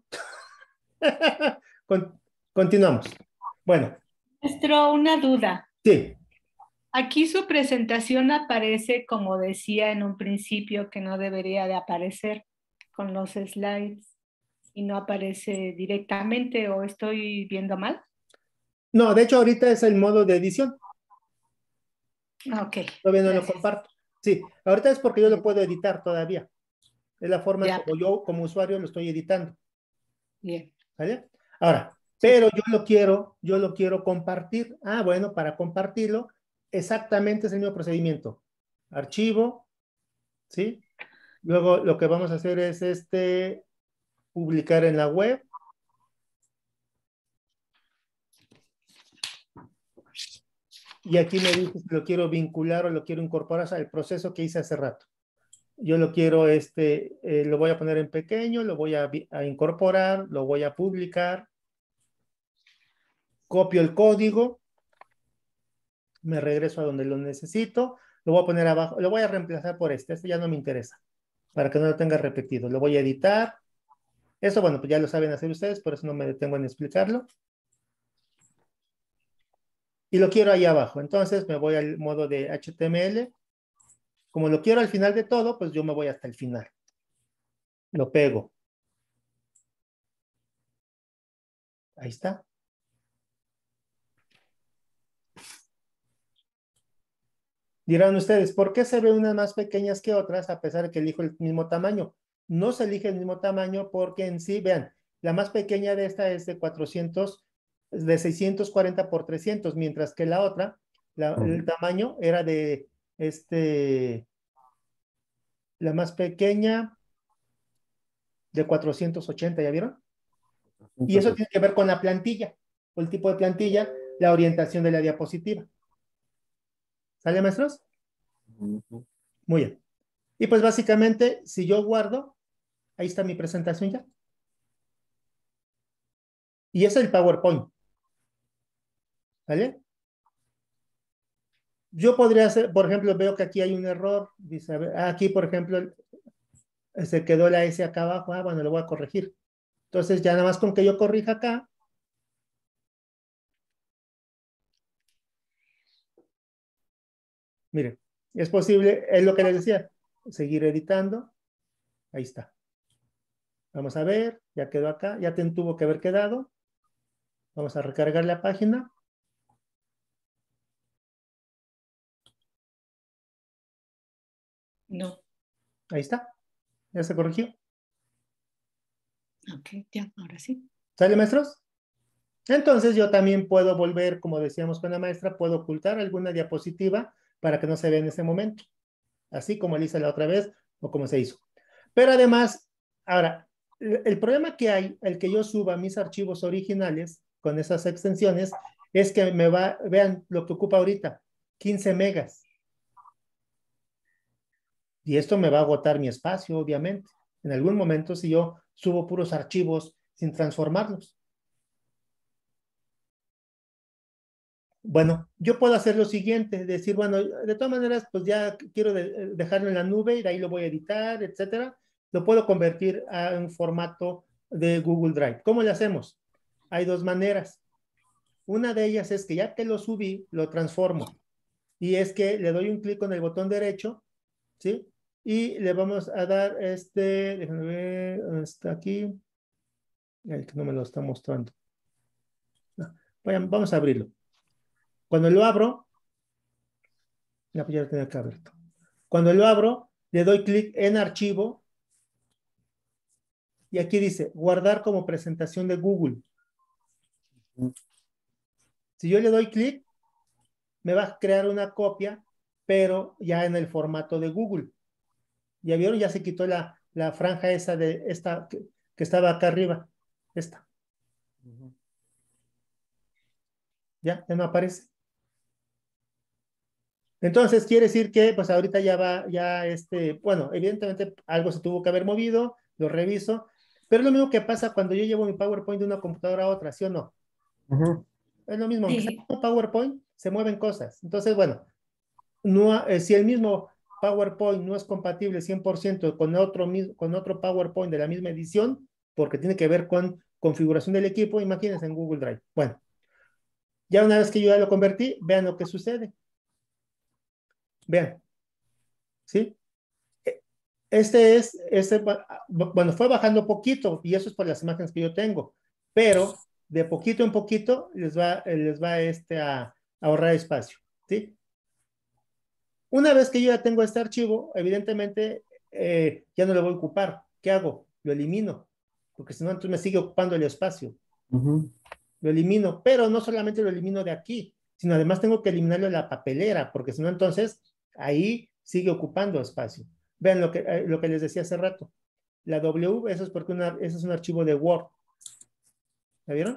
Continuamos. Bueno, Maestro, una duda. sí. Aquí su presentación aparece, como decía en un principio, que no debería de aparecer con los slides y no aparece directamente, o estoy viendo mal. No, de hecho ahorita es el modo de edición. Ok. Todavía no lo Gracias. comparto. Sí, ahorita es porque yo lo puedo editar todavía. Es la forma Ya. como yo, como usuario, lo estoy editando. Bien. ¿Vale? Ahora, Sí. pero yo lo quiero compartir. Ah, bueno, para compartirlo, exactamente es el mismo procedimiento. Archivo, ¿sí? Luego lo que vamos a hacer es publicar en la web. Y aquí me dice si lo quiero vincular o lo quiero incorporar al proceso que hice hace rato. Yo lo quiero, lo voy a poner en pequeño, lo voy a incorporar, lo voy a publicar, copio el código, me regreso a donde lo necesito, lo voy a poner abajo, lo voy a reemplazar por este ya no me interesa, para que no lo tenga repetido, lo voy a editar. Eso, bueno, pues ya lo saben hacer ustedes, por eso no me detengo en explicarlo. Y lo quiero ahí abajo, entonces me voy al modo de HTML. Como lo quiero al final de todo, pues yo me voy hasta el final. Lo pego. Ahí está. Dirán ustedes, ¿por qué se ven unas más pequeñas que otras a pesar de que elijo el mismo tamaño? No se elige el mismo tamaño porque en sí, vean, la más pequeña de esta es de 640 por 300, mientras que la otra, el tamaño era de, la más pequeña de 480, ¿ya vieron? Y eso tiene que ver con la plantilla, con el tipo de plantilla, la orientación de la diapositiva. ¿Sale, maestros? Muy bien. Y pues básicamente, si yo guardo, ahí está mi presentación ya. Y es el PowerPoint. ¿Vale? Yo podría hacer, por ejemplo, veo que aquí hay un error. Dice, a ver, aquí, por ejemplo, se quedó la S acá abajo. Ah, bueno, lo voy a corregir. Entonces, ya nada más con que yo corrija acá. Miren, es posible, es lo que les decía, seguir editando. Ahí está. Vamos a ver, ya quedó acá, ya tuvo que haber quedado. Vamos a recargar la página. No. Ahí está, ya se corrigió. Ok, ya, ahora sí. ¿Sale, maestros? Entonces yo también puedo volver, como decíamos con la maestra, puedo ocultar alguna diapositiva para que no se vea en ese momento. Así como lo hice la otra vez o como se hizo. Pero además, ahora, el problema que hay, el que yo suba mis archivos originales con esas extensiones, es que vean lo que ocupa ahorita, 15 megas. Y esto me va a agotar mi espacio, obviamente. En algún momento, si yo subo puros archivos sin transformarlos. Bueno, yo puedo hacer lo siguiente, decir, bueno, de todas maneras, pues ya quiero dejarlo en la nube y de ahí lo voy a editar, etcétera. Lo puedo convertir a un formato de Google Drive. ¿Cómo lo hacemos? Hay dos maneras. Una de ellas es que ya que lo subí, lo transformo. Y es que le doy un clic con el botón derecho, ¿sí? Y le vamos a dar déjenme ver, está aquí. El que no me lo está mostrando. No, vamos a abrirlo. Cuando lo abro, ya lo tenía que abierto. Cuando lo abro, le doy clic en archivo y aquí dice guardar como presentación de Google. Si yo le doy clic, me va a crear una copia, pero ya en el formato de Google. Ya vieron, ya se quitó la franja esa de esta que estaba acá arriba. Esta. Ya no aparece. Entonces, quiere decir que, pues ahorita ya va, bueno, evidentemente algo se tuvo que haber movido, lo reviso, pero es lo mismo que pasa cuando yo llevo mi PowerPoint de una computadora a otra, ¿sí o no? Es lo mismo, aunque sea un PowerPoint, se mueven cosas. Entonces, bueno, no, si el mismo PowerPoint no es compatible 100% con otro PowerPoint de la misma edición, porque tiene que ver con configuración del equipo, imagínense en Google Drive. Bueno, ya una vez que yo ya lo convertí, vean lo que sucede. Vean, ¿sí? Bueno, fue bajando poquito, y eso es por las imágenes que yo tengo, pero de poquito en poquito les va a ahorrar espacio, ¿sí? Una vez que yo ya tengo este archivo, evidentemente ya no lo voy a ocupar. ¿Qué hago? Lo elimino, porque si no, entonces me sigue ocupando el espacio. Lo elimino, pero no solamente lo elimino de aquí, sino además tengo que eliminarlo de la papelera, porque si no, entonces ahí sigue ocupando espacio. Vean lo que les decía hace rato. La W, eso es porque eso es un archivo de Word. ¿La vieron?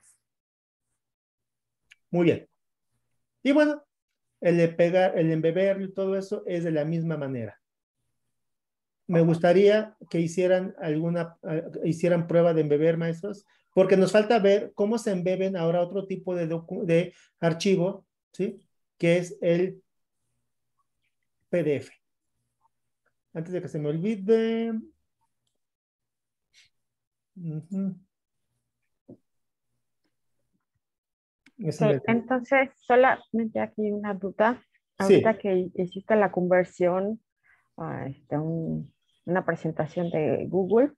Muy bien. Y bueno, el de pegar, el embeberlo y todo eso es de la misma manera. Me gustaría que hicieran prueba de embeber, maestros, porque nos falta ver cómo se embeben ahora otro tipo de archivo, ¿sí? Que es el PDF. Antes de que se me olvide. Entonces, solamente aquí una duda. Ahorita Sí. que hiciste la conversión a una presentación de Google,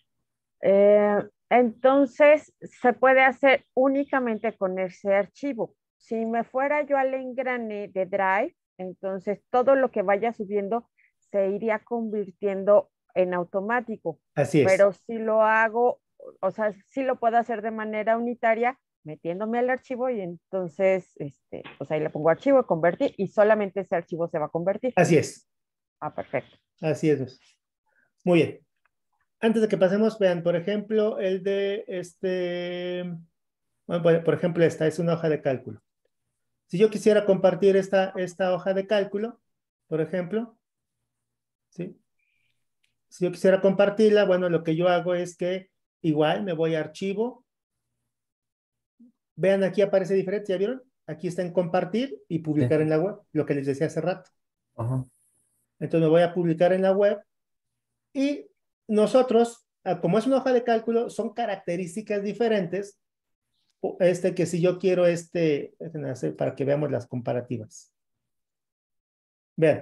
entonces se puede hacer únicamente con ese archivo. Si me fuera yo al engrane de Drive, entonces todo lo que vaya subiendo se iría convirtiendo en automático. Así es. Pero si lo hago, o sea, sí lo puedo hacer de manera unitaria, metiéndome al archivo y entonces, pues ahí le pongo archivo, convertir y solamente ese archivo se va a convertir. Así es. Ah, perfecto. Así es. Muy bien. Antes de que pasemos, vean, por ejemplo, el de bueno, por ejemplo, esta es una hoja de cálculo. Si yo quisiera compartir esta hoja de cálculo, por ejemplo, ¿sí? Si yo quisiera compartirla, bueno, lo que yo hago es que igual me voy a archivo. Vean, aquí aparece diferente, ¿ya vieron? Aquí está en compartir y publicar en la web, lo que les decía hace rato. Entonces me voy a publicar en la web y nosotros, como es una hoja de cálculo, son características diferentes. Que si yo quiero déjenme hacer para que veamos las comparativas. Vean.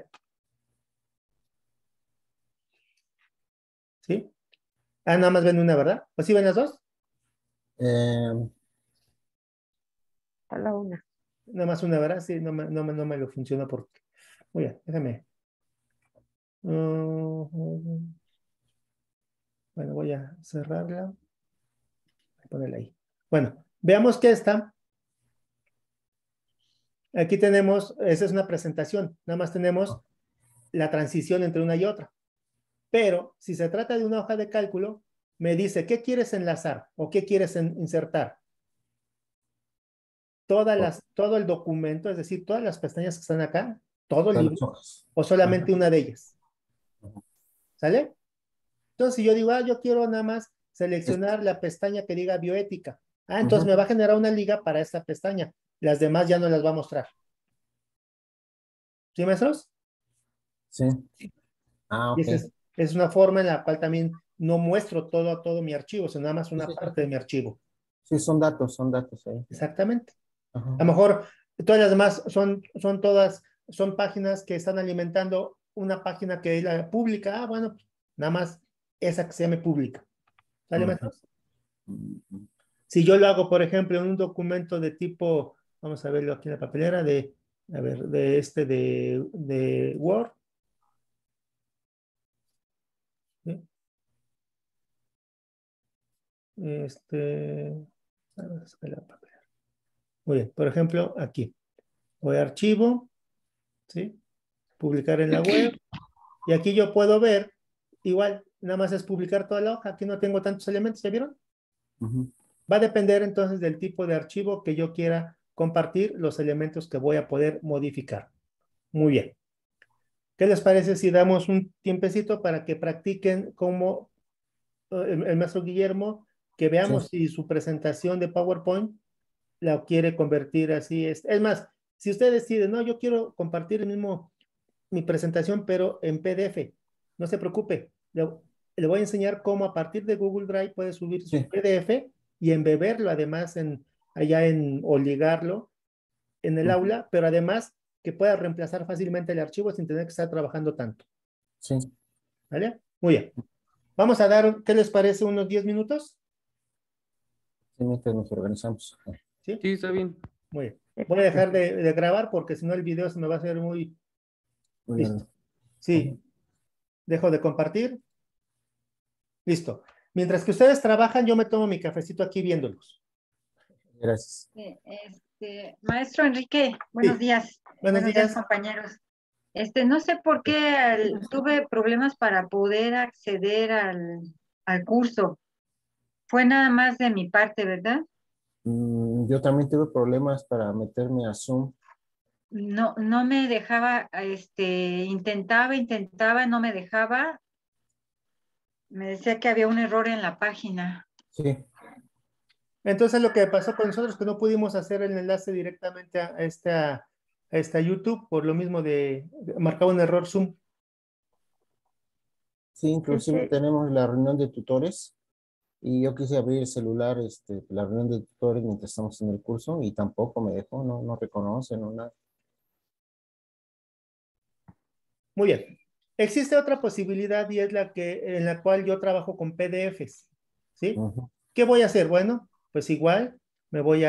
¿Sí? Nada más ven una, ¿verdad? ¿O sí ven las dos? Solo una. Nada más una, ¿verdad? Sí, no me lo funciona porque. Muy bien, déjame. Bueno, voy a cerrarla. Voy a ponerla ahí. Bueno, veamos que aquí tenemos, esa es una presentación, nada más tenemos la transición entre una y otra. Pero si se trata de una hoja de cálculo, me dice, ¿qué quieres enlazar o qué quieres insertar? Todo el documento, es decir, todas las pestañas que están acá, todo el Todas las libro, hojas. o solamente una de ellas. Ujú. ¿Sale? Entonces, si yo digo, yo quiero nada más seleccionar la pestaña que diga bioética. Entonces Ujú. me va a generar una liga para esta pestaña. Las demás ya no las va a mostrar. ¿Sí, maestros? Sí. Ah, Y ok. esa es una forma en la cual también no muestro todo mi archivo, sino nada más Sí, una sí, sí. parte de mi archivo. Sí, son datos ahí. Exactamente. Ajá. A lo mejor todas las demás son páginas que están alimentando una página que es la pública. Bueno, nada más esa que se llame pública. ¿Sale, Ujú. maestros? Ujú. Si yo lo hago, por ejemplo, en un documento de tipo, vamos a verlo aquí en la papelera, de Word, ¿sí? Vamos a sacar la papelera. Muy bien, por ejemplo, aquí. Voy a archivo, ¿sí? Publicar en la web, y aquí yo puedo ver, igual, nada más es publicar toda la hoja, aquí no tengo tantos elementos, ¿ya vieron? Ujú. Va a depender entonces del tipo de archivo que yo quiera compartir, los elementos que voy a poder modificar. Muy bien. ¿Qué les parece si damos un tiempecito para que practiquen como el maestro Guillermo, que Sí. veamos si su presentación de PowerPoint la quiere convertir así? Es más, si usted decide, no, yo quiero compartir mi presentación, pero en PDF, no se preocupe. Le voy a enseñar cómo a partir de Google Drive puede subir su Sí. PDF y embeberlo además o ligarlo en el Ujú. aula, pero además que pueda reemplazar fácilmente el archivo sin tener que estar trabajando tanto. Sí. ¿Vale? Muy bien. Vamos a dar, ¿qué les parece? Unos 10 minutos. Sí, mientras nos organizamos. ¿Sí? Sí, está bien. Muy bien. Sí, Voy a dejar perfecto. de grabar porque si no el video se me va a hacer muy... Muy Listo. bien. Sí. Dejo de compartir. Listo. Mientras que ustedes trabajan, yo me tomo mi cafecito aquí viéndolos. Gracias. Maestro Enrique, buenos Sí. días. Buenos Buenos días, días. compañeros. No sé por qué tuve problemas para poder acceder al curso. Fue nada más de mi parte, ¿verdad? Yo también tuve problemas para meterme a Zoom. No, no me dejaba, intentaba, no me dejaba. Me decía que había un error en la página. Sí. Entonces lo que pasó con nosotros es que no pudimos hacer el enlace directamente a YouTube por lo mismo marcaba un error Zoom. Sí, Sí, inclusive sí. tenemos la reunión de tutores y yo quise abrir el celular, la reunión de tutores mientras estamos en el curso y tampoco me dejó, no reconoce, no nada. Muy bien. Existe otra posibilidad y es en la cual yo trabajo con PDFs. ¿Sí? Ujú. ¿Qué voy a hacer? Bueno, pues igual me voy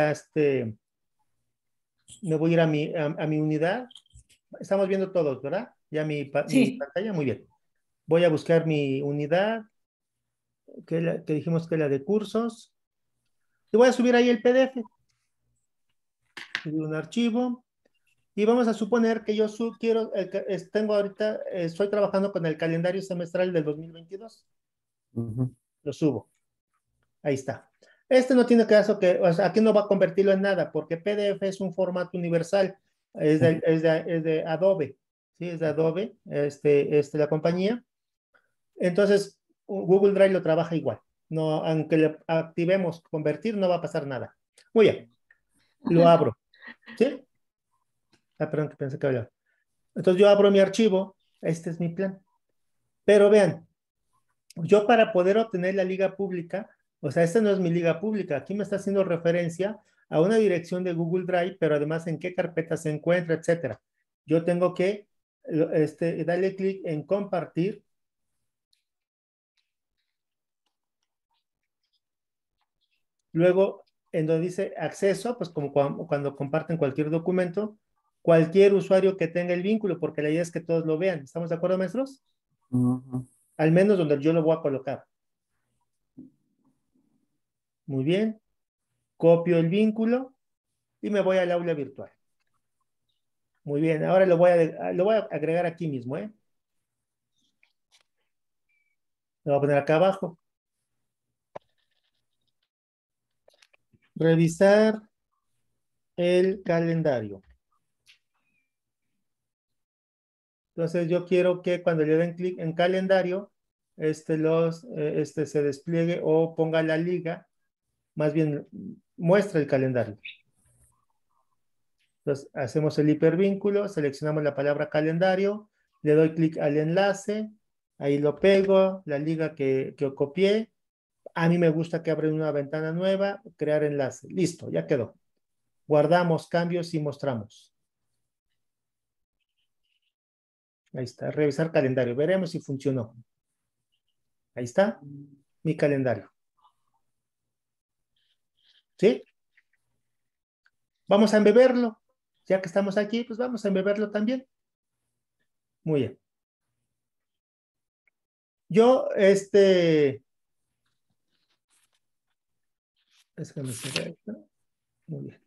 me voy a ir a mi unidad. Estamos viendo todos, ¿verdad? Ya mi Sí. pantalla, muy bien. Voy a buscar mi unidad, que dijimos que es la de cursos. Y voy a subir ahí el PDF. Subir un archivo. Y vamos a suponer que yo quiero, tengo ahorita, estoy trabajando con el calendario semestral del 2022. Ujú. Lo subo. Ahí está. Este no tiene caso o sea, aquí no va a convertirlo en nada, porque PDF es un formato universal, es de Adobe, ¿sí? Es de Adobe, la compañía. Entonces, Google Drive lo trabaja igual. No, aunque le activemos convertir, no va a pasar nada. Muy bien, lo abro, ¿sí? Perdón, que pensé que había. Entonces yo abro mi archivo, este es mi plan. Pero vean, yo para poder obtener la liga pública, o sea, esta no es mi liga pública, aquí me está haciendo referencia a una dirección de Google Drive, pero además en qué carpeta se encuentra, etcétera. Yo tengo que darle clic en compartir. Luego, en donde dice acceso, pues como cuando comparten cualquier documento, cualquier usuario que tenga el vínculo, porque la idea es que todos lo vean. ¿Estamos de acuerdo, maestros? Ujú. Al menos donde yo lo voy a colocar. Muy bien. Copio el vínculo y me voy al aula virtual. Muy bien. Ahora lo voy a agregar aquí mismo, ¿eh? Lo voy a poner acá abajo. Revisar el calendario. Entonces yo quiero que cuando le den clic en calendario, se despliegue o ponga la liga, más bien muestra el calendario. Entonces hacemos el hipervínculo, seleccionamos la palabra calendario, le doy clic al enlace, ahí lo pego, la liga que copié. A mí me gusta que abra una ventana nueva, crear enlace. Listo, ya quedó. Guardamos cambios y mostramos. Ahí está, revisar calendario. Veremos si funcionó. Ahí está mi calendario. ¿Sí? Vamos a embeberlo. Ya que estamos aquí, pues vamos a embeberlo también. Muy bien. Yo, déjame cerrar esto. Muy bien.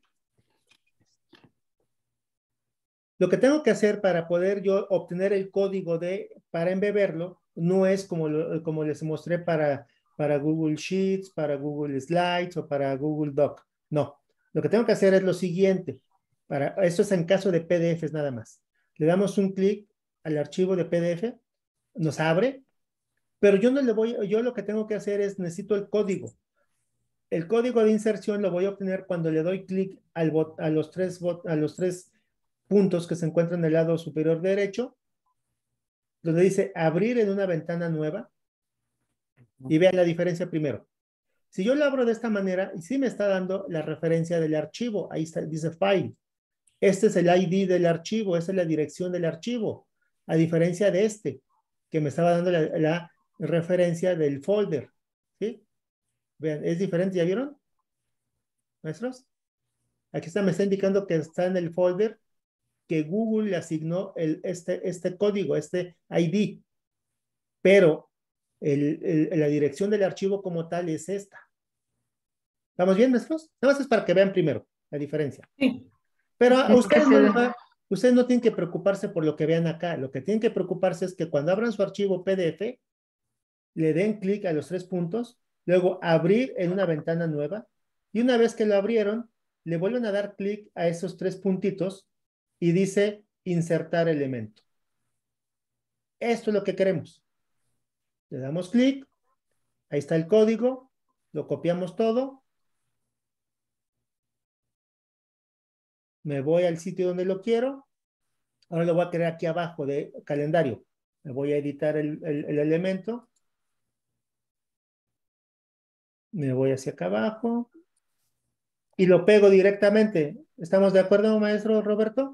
Lo que tengo que hacer para poder yo obtener el código para embeberlo, no es como les mostré para Google Sheets, para Google Slides o para Google Doc. No. Lo que tengo que hacer es lo siguiente. Esto es en caso de PDFs nada más. Le damos un clic al archivo de PDF, nos abre, pero yo lo que tengo que hacer es, necesito el código. El código de inserción lo voy a obtener cuando le doy clic a los tres puntos que se encuentran en el lado superior derecho, donde dice abrir en una ventana nueva, y vean la diferencia primero. Si yo lo abro de esta manera, sí me está dando la referencia del archivo, ahí está, dice file. Este es el ID del archivo, esa es la dirección del archivo, a diferencia de que me estaba dando la referencia del folder, ¿sí? Vean, es diferente, ¿ya vieron, maestros? Aquí me está indicando que está en el folder que Google le asignó este código, este ID, pero la dirección del archivo como tal es esta. ¿Estamos bien, maestros? Nada más es para que vean primero la diferencia. Sí. Pero ustedes no tienen que preocuparse por lo que vean acá. Lo que tienen que preocuparse es que cuando abran su archivo PDF, le den clic a los tres puntos, luego abrir en una ventana nueva, y una vez que lo abrieron, le vuelven a dar clic a esos tres puntitos y dice insertar elemento. Esto es lo que queremos. Le damos clic, ahí está el código, lo copiamos todo, me voy al sitio donde lo quiero, ahora lo voy a crear aquí abajo de calendario. Me voy a editar el elemento, me voy hacia acá abajo y lo pego directamente. ¿Estamos de acuerdo, maestro Roberto?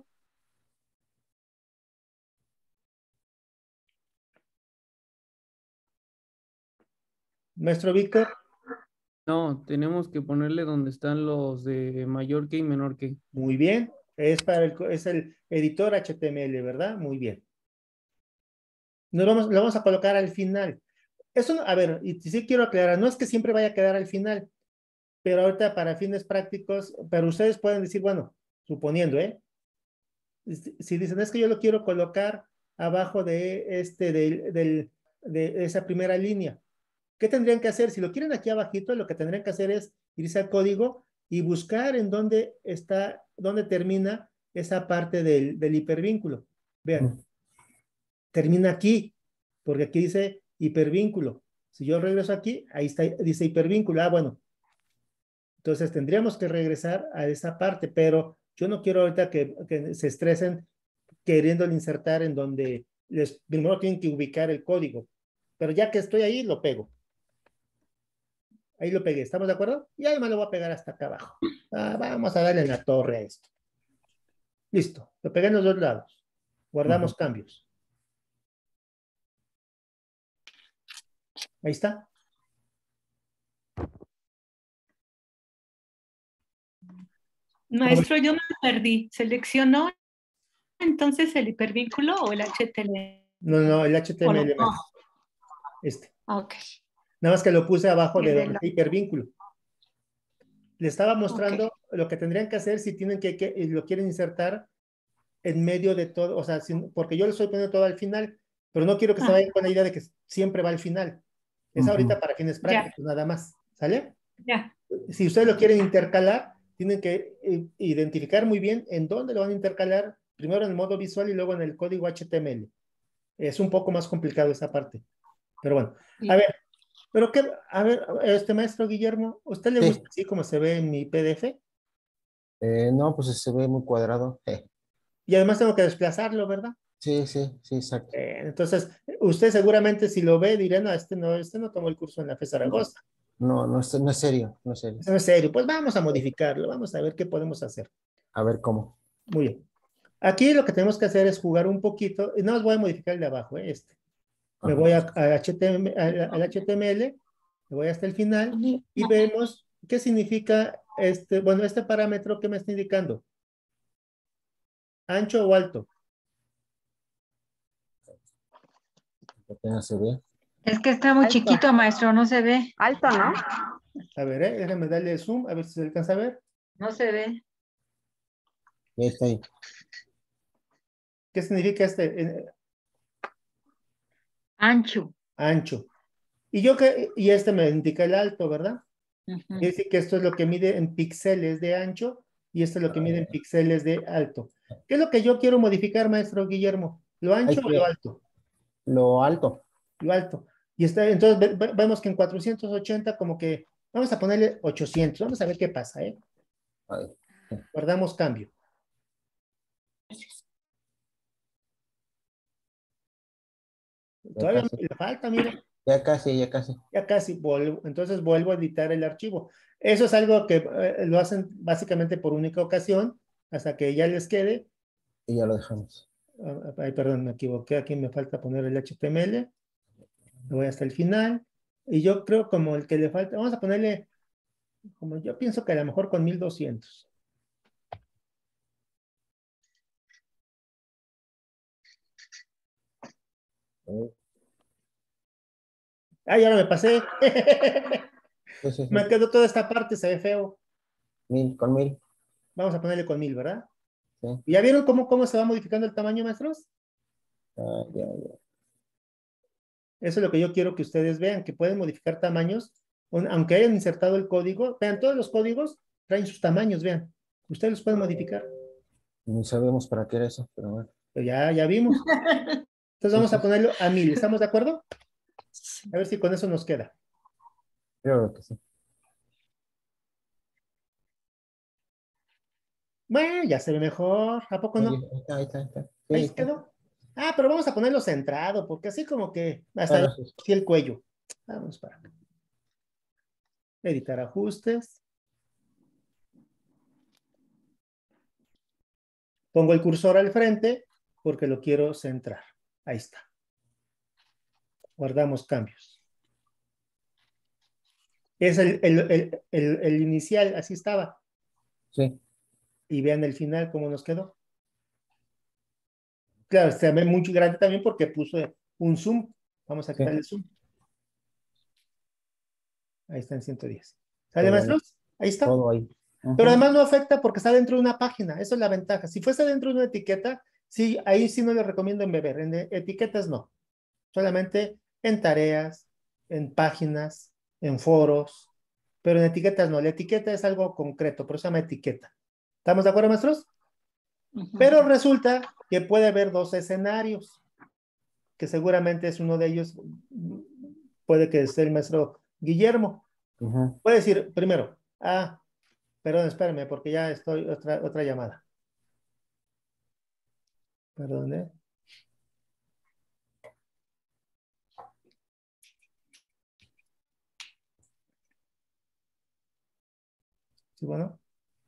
Maestro Víctor. No, tenemos que ponerle donde están los de mayor que y menor que. Muy bien. Es el editor HTML, ¿verdad? Muy bien. Lo vamos a colocar al final. Eso, a ver, y sí quiero aclarar, no es que siempre vaya a quedar al final, pero ahorita para fines prácticos, pero ustedes pueden decir, bueno, suponiendo, si dicen, es que yo lo quiero colocar abajo de esa primera línea, ¿qué tendrían que hacer? Si lo quieren aquí abajito, lo que tendrían que hacer es irse al código y buscar en dónde termina esa parte del hipervínculo. Vean, termina aquí, porque aquí dice hipervínculo. Si yo regreso aquí, ahí está, dice hipervínculo. Ah, bueno. Entonces tendríamos que regresar a esa parte, pero yo no quiero ahorita que se estresen queriendo insertar en donde primero tienen que ubicar el código. Pero ya que estoy ahí, lo pego. Ahí lo pegué, ¿estamos de acuerdo? Y además lo voy a pegar hasta acá abajo. Vamos a darle en la torre a esto. Listo, lo pegué en los dos lados. Guardamos cambios. Ahí está. Maestro, yo me perdí. ¿Seleccionó entonces el hipervínculo o el HTML? No, el HTML. No. Ok. Nada más que lo puse abajo de hipervínculo. Le estaba mostrando lo que tendrían que hacer si tienen lo quieren insertar en medio de todo, o sea, porque yo lo estoy poniendo todo al final, pero no quiero que se vayan con la idea de que siempre va al final. Es ahorita para fines prácticos, nada más. ¿Sale? Ya. si ustedes lo quieren intercalar, tienen que identificar muy bien en dónde lo van a intercalar, primero en el modo visual y luego en el código HTML. Es un poco más complicado esa parte. Pero bueno, a ver, pero qué, a ver, maestro Guillermo, ¿a usted le Sí. gusta así como se ve en mi PDF? No, pues se ve muy cuadrado. Y además tengo que desplazarlo, ¿verdad? Sí, sí, sí, exacto. Entonces, usted seguramente si lo ve dirá, no, este no tomó el curso en la FE Zaragoza. No, no es serio, no es serio. Eso no es serio. Pues vamos a modificarlo, vamos a ver qué podemos hacer. A ver cómo. Muy bien. Aquí lo que tenemos que hacer es jugar un poquito, y no os voy a modificar el de abajo, este. Me Ajá. voy al HTML, me voy hasta el final y vemos qué significa bueno, este parámetro que me está indicando. ¿Ancho o alto? Apenas se ve. Es que está muy Alto. chiquito, maestro, no se ve. Alto, ¿no? A ver, déjame darle zoom, a ver si se alcanza a ver. No se ve. Ya está ahí. ¿Qué significa Ancho. ancho? Y este me indica el alto, ¿verdad? Ujú. Quiere decir que esto es lo que mide en píxeles de ancho y esto es lo que mide en píxeles de alto. ¿Qué es lo que yo quiero modificar, maestro Guillermo? ¿Lo ancho o lo alto? Lo alto. Lo alto. Y entonces vemos que en 480 como que vamos a ponerle 800. Vamos a ver qué pasa, ¿eh? Ahí. Guardamos cambio. Ya Todavía casi. le falta, mire. Ya casi, ya casi. Ya casi vuelvo. Entonces vuelvo a editar el archivo. Eso es algo que lo hacen básicamente por única ocasión hasta que ya les quede. Y ya lo dejamos. Ay, perdón, me equivoqué. Aquí me falta poner el HTML. Me voy hasta el final. Y yo creo como el que le falta, vamos a ponerle, como yo pienso que a lo mejor con 1200. Ay, ahora me pasé. Sí, sí, Me sí. quedó toda esta parte, se ve feo. 1000. Vamos a ponerle con 1000, ¿verdad? Sí. ¿Ya vieron cómo se va modificando el tamaño, maestros? Ah, ya, ya. Eso es lo que yo quiero que ustedes vean, que pueden modificar tamaños, aunque hayan insertado el código. Vean, todos los códigos traen sus tamaños, vean. Ustedes los pueden modificar. Ni sabemos para qué era eso, pero bueno. Pero ya vimos. Entonces Sí, vamos sí, a ponerlo a 1000. ¿Estamos de acuerdo? A ver si con eso nos queda. creo que sí. Bueno, ya se ve mejor. ¿A poco Ahí no? está, ahí está, ahí está. Sí, ahí Ahí se está. quedó. Ah, pero vamos a ponerlo centrado, porque así como que hasta Bueno, sí. aquí el cuello. Vamos para acá. Editar ajustes. Pongo el cursor al frente porque lo quiero centrar. Ahí está. Guardamos cambios. Es el inicial, así estaba. Sí. Y vean el final cómo nos quedó. Claro, se ve muy grande también porque puse un zoom. Vamos a Sí. quitarle el zoom. Ahí está en 110. ¿Sale, Todo ahí. maestros? Ahí está. Todo ahí. Pero Ajá. además no afecta porque está dentro de una página. Eso es la ventaja. Si fuese dentro de una etiqueta, sí, ahí sí no les recomiendo embeber. En etiquetas no. Solamente en tareas, en páginas, en foros. Pero en etiquetas no. La etiqueta es algo concreto, por eso se llama etiqueta. ¿Estamos de acuerdo, maestros? Pero resulta que puede haber dos escenarios, que seguramente es uno de ellos, puede que sea el maestro Guillermo. Ajá. Puede decir, primero, perdón, espérame, porque ya estoy, otra llamada. Perdón, ¿eh? Sí, bueno.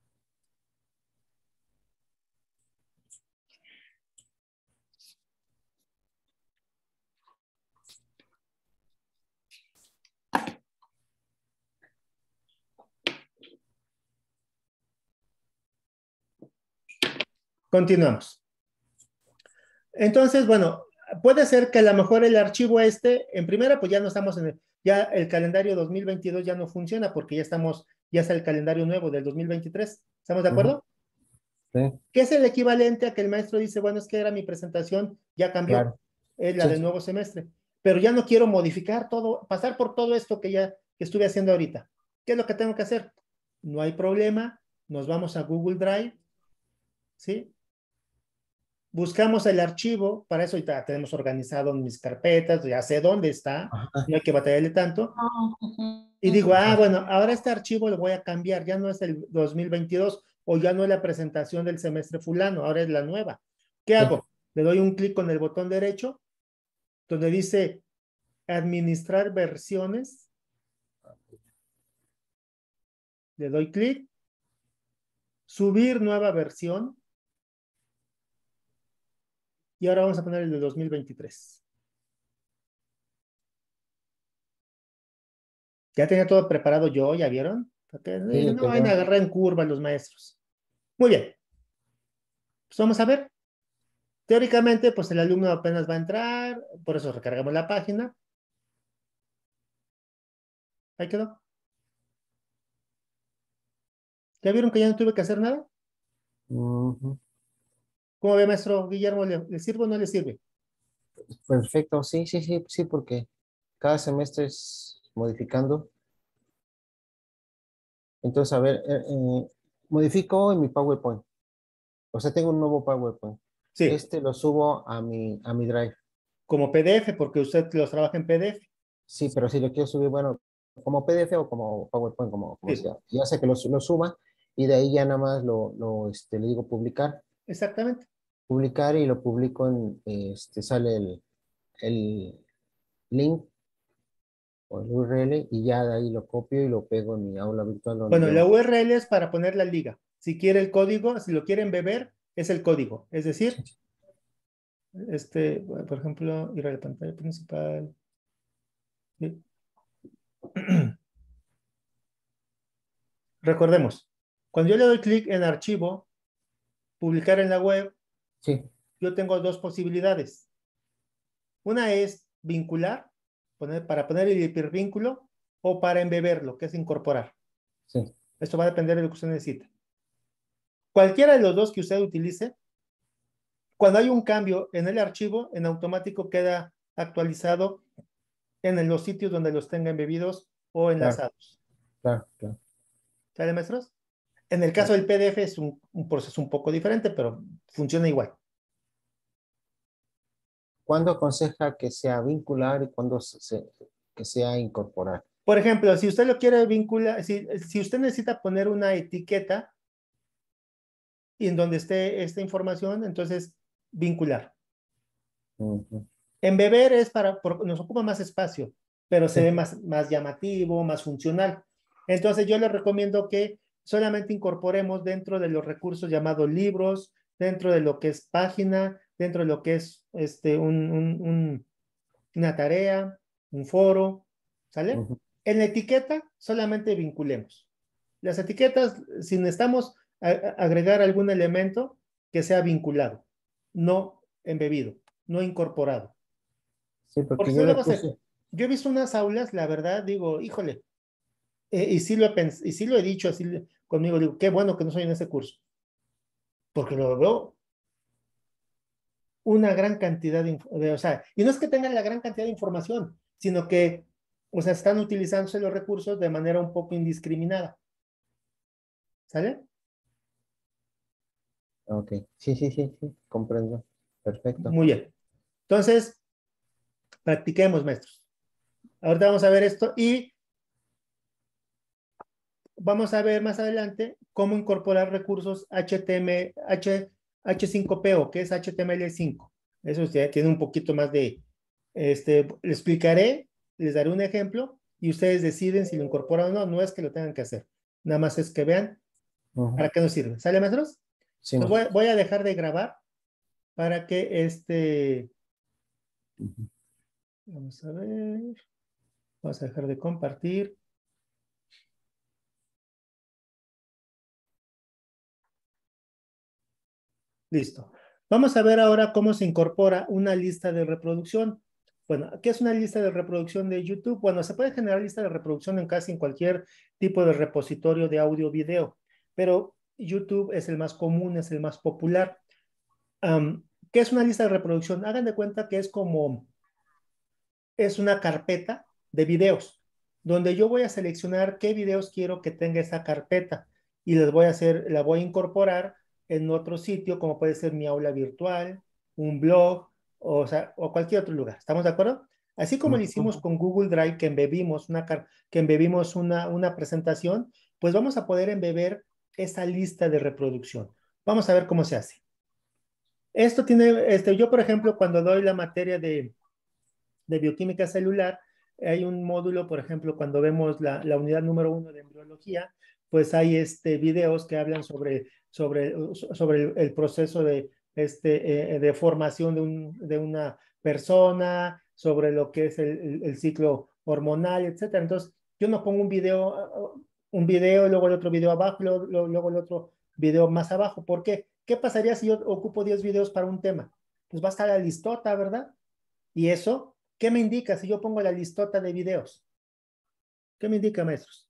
Continuamos. Entonces, bueno, puede ser que a lo mejor el archivo en primera, pues ya no estamos ya el calendario 2022 ya no funciona porque ya está el calendario nuevo del 2023. ¿Estamos de acuerdo? Sí, ¿Qué es el equivalente a que el maestro dice, bueno, es que era mi presentación, ya cambió, claro. es la Sí, del sí. nuevo semestre, pero ya no quiero modificar todo, pasar por todo esto que estuve haciendo ahorita. ¿Qué es lo que tengo que hacer? No hay problema, nos vamos a Google Drive, ¿sí? Buscamos el archivo, para eso ya tenemos organizado en mis carpetas, ya sé dónde está, Ajá, no hay que batallarle tanto. Y digo, bueno, ahora este archivo lo voy a cambiar, ya no es el 2022 o ya no es la presentación del semestre fulano, ahora es la nueva. ¿Qué sí. hago? Le doy un clic con el botón derecho, donde dice administrar versiones, le doy clic, subir nueva versión, y ahora vamos a poner el de 2023. Ya tenía todo preparado yo, ¿ya vieron? Porque Sí, no qué van a bueno. agarrar en curva los maestros. Muy bien, pues vamos a ver. Teóricamente, pues el alumno apenas va a entrar, por eso recargamos la página. Ahí quedó. ¿Ya vieron que ya no tuve que hacer nada? Ujú. ¿Cómo ve, maestro Guillermo? ¿Le sirve o no le sirve? Perfecto, sí, sí, sí, sí, porque cada semestre es modificando. Entonces, a ver, modifico en mi PowerPoint. O sea, tengo un nuevo PowerPoint. Sí, Este lo subo a mi Drive. como PDF, porque usted los trabaja en PDF. Sí, pero si lo quiero subir, bueno, como PDF o como PowerPoint, como Sí, sea. Ya sé que lo suba y de ahí ya nada más le digo publicar. exactamente. Publicar y lo publico sale el link o el URL y ya de ahí lo copio y lo pego en mi aula virtual donde Bueno, la yo. URL es para poner la liga. Si quiere el código, si lo quieren beber, es el código. Es decir, bueno, por ejemplo, ir a la pantalla principal. ¿Sí? Recordemos, cuando yo le doy clic en archivo, publicar en la web, Sí, yo tengo dos posibilidades. Una es vincular, para poner el hipervínculo, o para embeberlo, que es incorporar. sí. Esto va a depender de lo que usted necesite. Cualquiera de los dos que usted utilice, cuando hay un cambio en el archivo, en automático queda actualizado en los sitios donde los tenga embebidos o Claro, enlazados. claro, claro. ¿Sale, maestros? En el caso Ok. del PDF es un proceso un poco diferente, pero funciona igual. ¿Cuándo aconseja que sea vincular y cuándo que sea incorporar? Por ejemplo, si usted lo quiere vincular, si usted necesita poner una etiqueta y en donde esté esta información, entonces vincular. Ujú. Embeber es nos ocupa más espacio, pero se Sí, ve más llamativo, más funcional. Entonces yo les recomiendo que solamente incorporemos dentro de los recursos llamados libros, dentro de lo que es página, dentro de lo que es una tarea, un foro, ¿sale? ujú. En la etiqueta solamente vinculemos. Las etiquetas, si necesitamos agregar algún elemento que sea vinculado, no embebido, no incorporado. Sí, Porque porque si yo no le luego puse, yo he visto unas aulas, la verdad, digo, híjole, y sí y sí lo he dicho así conmigo, digo, qué bueno que no soy en ese curso, porque lo veo una gran cantidad o sea, y no es que tengan la gran cantidad de información, sino que, o sea, están utilizándose los recursos de manera un poco indiscriminada. ¿Sale? ok, sí, sí, sí, sí, comprendo. Perfecto. Muy bien. Entonces, practiquemos, maestros. Ahorita vamos a ver esto y vamos a ver más adelante cómo incorporar recursos H5PO, que es HTML5. Eso ya tiene un poquito más de, le explicaré, les daré un ejemplo y ustedes deciden si lo incorporan o no. No es que lo tengan que hacer. Nada más es que vean Ujú. para qué nos sirve. ¿Sale, maestros? Sí, Entonces voy a dejar de grabar para que ujú. vamos a ver, vamos a dejar de compartir. Listo. Vamos a ver ahora cómo se incorpora una lista de reproducción. Bueno, ¿qué es una lista de reproducción de YouTube? Bueno, se puede generar lista de reproducción en casi en cualquier tipo de repositorio de audio o video, pero YouTube es el más común, es el más popular. ¿Qué es una lista de reproducción? Hagan de cuenta que es una carpeta de videos. donde yo voy a seleccionar qué videos quiero que tenga esa carpeta y les voy a hacer, la voy a incorporar en otro sitio, como puede ser mi aula virtual, un blog, o sea, o cualquier otro lugar. ¿Estamos de acuerdo? Así como lo hicimos con Google Drive, que embebimos una presentación, pues vamos a poder embeber esa lista de reproducción. Vamos a ver cómo se hace. Esto tiene, yo por ejemplo, cuando doy la materia de bioquímica celular, hay un módulo, por ejemplo, cuando vemos la unidad número 1 de embriología, pues hay videos que hablan sobre el proceso de formación de una persona, sobre lo que es el ciclo hormonal, etcétera. Entonces, yo no pongo un video, luego el otro video abajo, luego el otro video más abajo. ¿Por qué? ¿Qué pasaría si yo ocupo 10 videos para un tema? Pues va a estar la listota, ¿verdad? Y eso, ¿qué me indica si yo pongo la listota de videos? ¿Qué me indica, maestros?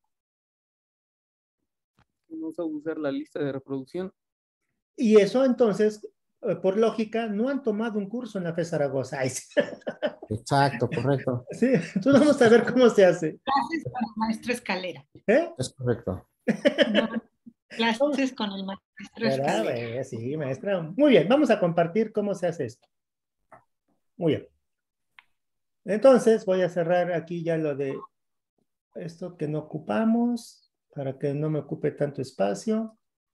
Vamos a usar la lista de reproducción. Y eso, entonces, por lógica, no han tomado un curso en la FE Zaragoza. Ay, sí. Exacto, correcto. Sí, entonces vamos a ver cómo se hace. Clases con el maestro Escalera. ¿Eh? Es correcto. No, clases con el maestro ¿Verdad? Escalera. Sí, maestra. Muy bien, vamos a compartir cómo se hace esto. Muy bien. Entonces, voy a cerrar aquí ya lo de esto que no ocupamos, para que no me ocupe tanto espacio.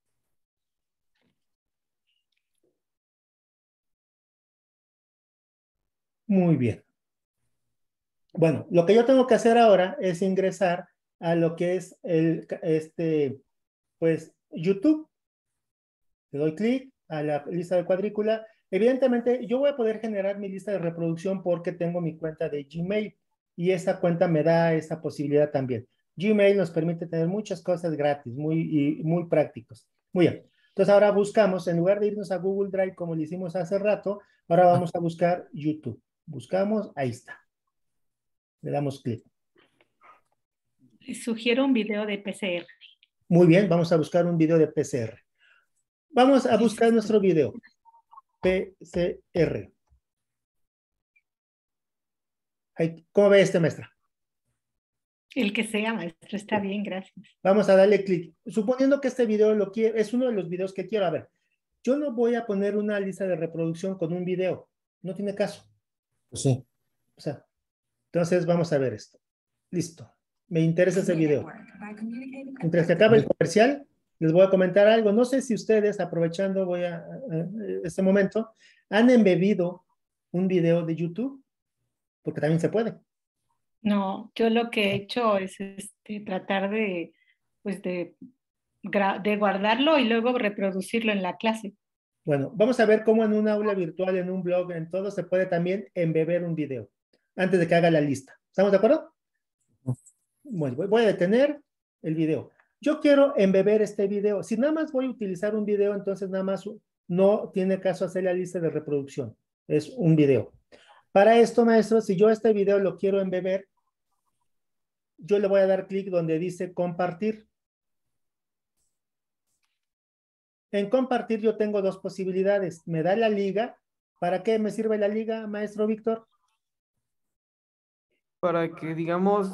Muy bien. Bueno, lo que yo tengo que hacer ahora es ingresar a lo que es pues, YouTube. Le doy clic a la lista de cuadrícula. Evidentemente, yo voy a poder generar mi lista de reproducción porque tengo mi cuenta de Gmail y esa cuenta me da esa posibilidad también. Gmail nos permite tener muchas cosas gratis, muy prácticos. Muy bien. Entonces ahora buscamos, en lugar de irnos a Google Drive como lo hicimos hace rato, ahora vamos a buscar YouTube. Buscamos, ahí está. Le damos clic. Les sugiero un video de PCR. Muy bien, vamos a buscar un video de PCR. Vamos a buscar nuestro video. PCR. ¿Cómo ve maestra? El que sea, maestro, está bien, gracias. Vamos a darle clic. Suponiendo que este video es uno de los videos que quiero. A ver, yo no voy a poner una lista de reproducción con un video. No tiene caso. Sí. O sea, entonces vamos a ver esto. Listo. Me interesa ese video. Mientras que acabe el comercial, les voy a comentar algo. No sé si ustedes, aprovechando este momento, han embebido un video de YouTube, porque también se puede. No, yo lo que he hecho es tratar pues de guardarlo y luego reproducirlo en la clase. Bueno, vamos a ver cómo en un aula virtual, en un blog, en todo, se puede también embeber un video antes de que haga la lista. ¿Estamos de acuerdo? Bueno, voy a detener el video. Yo quiero embeber este video. Si nada más voy a utilizar un video, entonces nada más no tiene caso hacer la lista de reproducción. Es un video. Para esto, maestro, si yo este video lo quiero embeber, yo le voy a dar clic donde dice compartir. En compartir yo tengo dos posibilidades. Me da la liga. ¿Para qué me sirve la liga, maestro Víctor? Para que, digamos,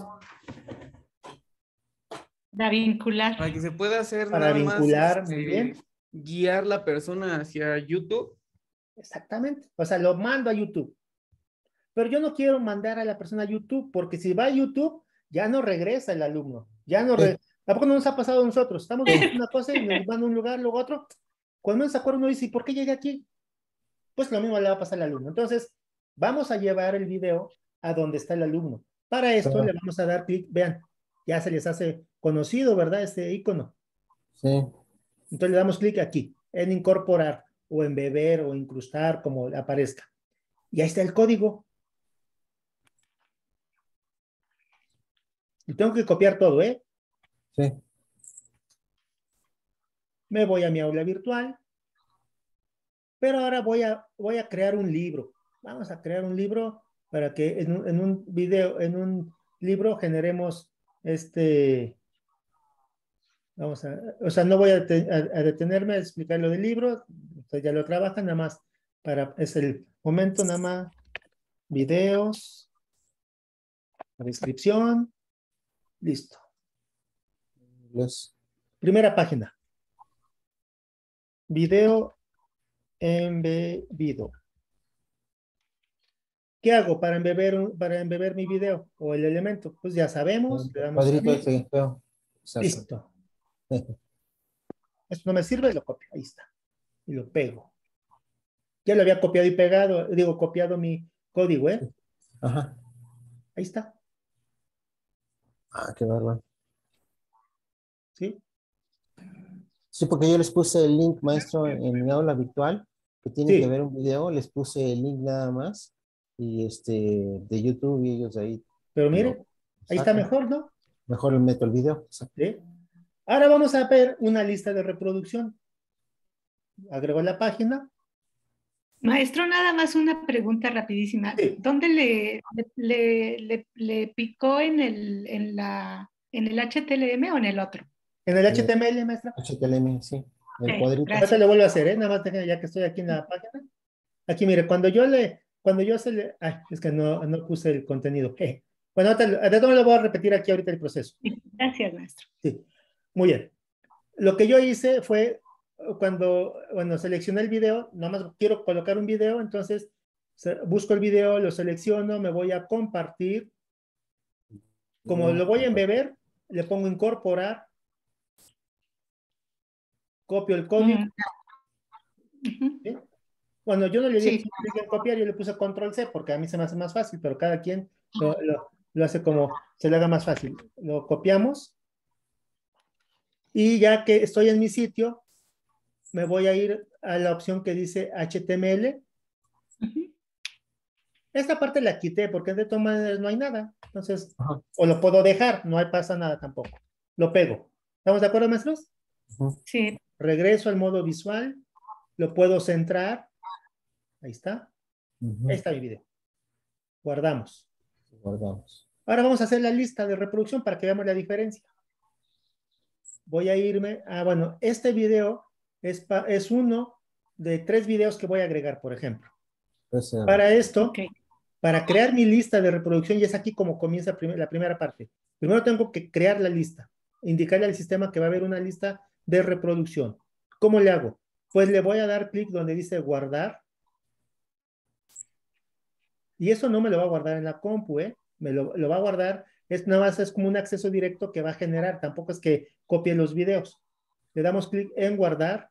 para vincular. Para que se pueda hacer para nada vincular, más, muy bien. guiar la persona hacia YouTube. Exactamente. O sea, lo mando a YouTube. Pero yo no quiero mandar a la persona a YouTube, porque si va a YouTube, ya no regresa el alumno. Ya no ¿Tampoco no nos ha pasado a nosotros? Estamos haciendo una cosa y nos van a un lugar, luego a otro. Cuando uno se acuerda, uno dice, ¿y por qué llegué aquí? Pues lo mismo le va a pasar al alumno. Entonces, vamos a llevar el video a donde está el alumno. Para esto le vamos a dar clic. Vean, ya se les hace conocido, ¿verdad? Este icono. Sí. Entonces le damos clic aquí, en incorporar, o embeber, o incrustar, como aparezca. Y ahí está el código. Y tengo que copiar todo, ¿eh? Sí. Me voy a mi aula virtual. Pero ahora voy a crear un libro. Vamos a crear un libro para que en un libro generemos o sea, no voy a detenerme a explicar lo del libro, ustedes ya lo trabajan, nada más es el momento, nada más, videos, la descripción, Listo. Los, Primera página. Video embebido. ¿Qué hago para embeber mi video o el elemento? Pues ya sabemos, le el damos cuadrito clic. ese feo. Exacto. Listo. Esto no me sirve, lo copio. Ahí está. Y lo pego. Ya lo había copiado y pegado, digo, copiado mi código, ¿eh? Ajá. Ahí está. Ah, qué bárbaro. ¿Sí? Sí, porque yo les puse el link, maestro, en mi aula virtual, que tienen que Sí. ver un video, les puse el link nada más, y de YouTube, y ellos ahí Pero lo mire, ahí está sacan. mejor, ¿no? Mejor les meto el video. Exacto. ¿Sí? Ahora vamos a ver una lista de reproducción. Agrego la página. Maestro, nada más una pregunta rapidísima. Sí. ¿Dónde le picó en el HTML o en el otro? En el HTML, maestra. HTML, sí. El Ok, cuadrito. gracias. Ahorita lo vuelvo a hacer, ¿eh? Nada más déjenme, ya que estoy aquí en la página. Aquí, mire, cuando yo ay, es que no puse el contenido. Bueno, de todo lo voy a repetir aquí ahorita el proceso. Gracias, maestro. Sí, muy bien. Lo que yo hice fue, cuando seleccioné el video, nada más quiero colocar un video, entonces busco el video, lo selecciono, me voy a compartir. Como lo voy a embeber, le pongo incorporar, copio el código. ¿Sí? Bueno, yo no le di clic en copiar, yo le puse control C porque a mí se me hace más fácil, pero cada quien lo hace como se le haga más fácil. Lo copiamos y ya que estoy en mi sitio, me voy a ir a la opción que dice HTML. Esta parte la quité porque de todas maneras no hay nada. Entonces, o lo puedo dejar, no pasa nada tampoco. Lo pego. ¿Estamos de acuerdo, maestros? Sí. Regreso al modo visual, lo puedo centrar. Ahí está. Ahí está mi video. Guardamos. Guardamos. Ahora vamos a hacer la lista de reproducción para que veamos la diferencia. Voy a irme bueno, este video es uno de 3 videos que voy a agregar, por ejemplo. Para esto, para crear mi lista de reproducción, y es aquí como comienza la primera parte. Primero tengo que crear la lista, indicarle al sistema que va a haber una lista de reproducción. ¿Cómo le hago? Pues le voy a dar clic donde dice guardar. Y eso no me lo va a guardar en la compu, me lo va a guardar, nada más es como un acceso directo que va a generar, tampoco es que copie los videos. Le damos clic en guardar.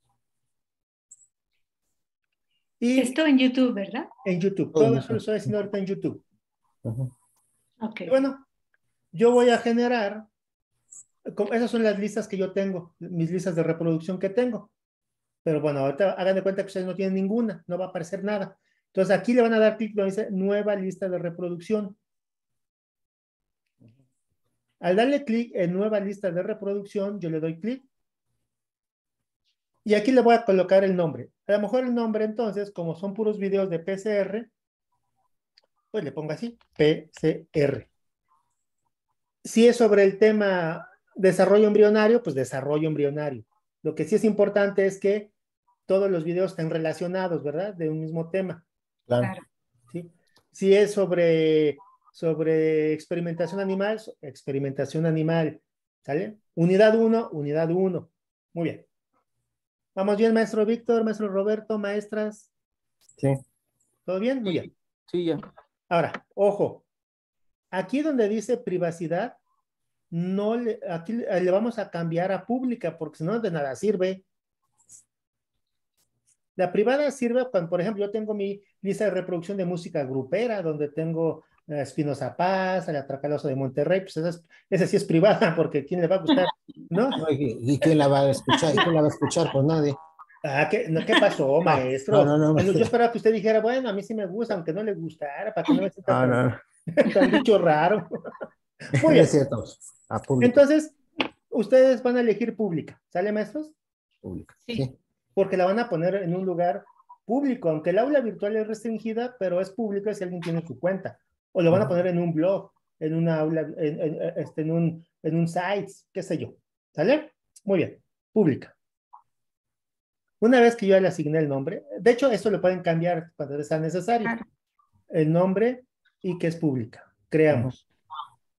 Y esto en YouTube, ¿verdad? En YouTube, todo eso lo estoy haciendo ahorita en YouTube. Okay. Bueno, yo voy a generar, esas son las listas que yo tengo, mis listas de reproducción que tengo. Pero bueno, ahorita hagan de cuenta que ustedes no tienen ninguna, no va a aparecer nada. Entonces aquí le van a dar clic donde dice nueva lista de reproducción. Al darle clic en nueva lista de reproducción, yo le doy clic. Y aquí le voy a colocar el nombre. A lo mejor el nombre entonces, como son puros videos de PCR, pues le pongo así, PCR. Si es sobre el tema desarrollo embrionario, pues desarrollo embrionario. Lo que sí es importante es que todos los videos estén relacionados, ¿verdad? De un mismo tema. Claro. ¿Sí? Si es sobre experimentación animal, ¿sale? Unidad 1, unidad 1. Muy bien. ¿Vamos bien, maestro Víctor, maestro Roberto, maestras? Sí. ¿Todo bien? Muy bien. Sí, ya. Ahora, ojo. Aquí donde dice privacidad, aquí le vamos a cambiar a pública, porque si no, de nada sirve. La privada sirve cuando, por ejemplo, yo tengo mi lista de reproducción de música grupera, donde tengo Espinoza Paz, el Atracaloso de Monterrey, pues esa sí es privada, porque ¿quién le va a gustar? ¿No? ¿Y quién la va a escuchar? ¿Y quién la va a escuchar? Pues nadie. ¿Qué pasó, maestro? No. Yo esperaba que usted dijera, bueno, a mí sí me gusta, aunque no le gustara, para que no me sienta tan dicho raro. Muy bien. Es cierto. A pública. Entonces, ustedes van a elegir pública, ¿sale, maestros? Pública. Sí. Porque la van a poner en un lugar público, aunque el aula virtual es restringida, pero es pública si alguien tiene su cuenta. O lo van a poner en un blog, en una aula, en un site, qué sé yo. ¿Sale? Muy bien. Pública. Una vez que yo ya le asigné el nombre, de hecho, esto lo pueden cambiar cuando sea necesario. El nombre y que es pública. Creamos.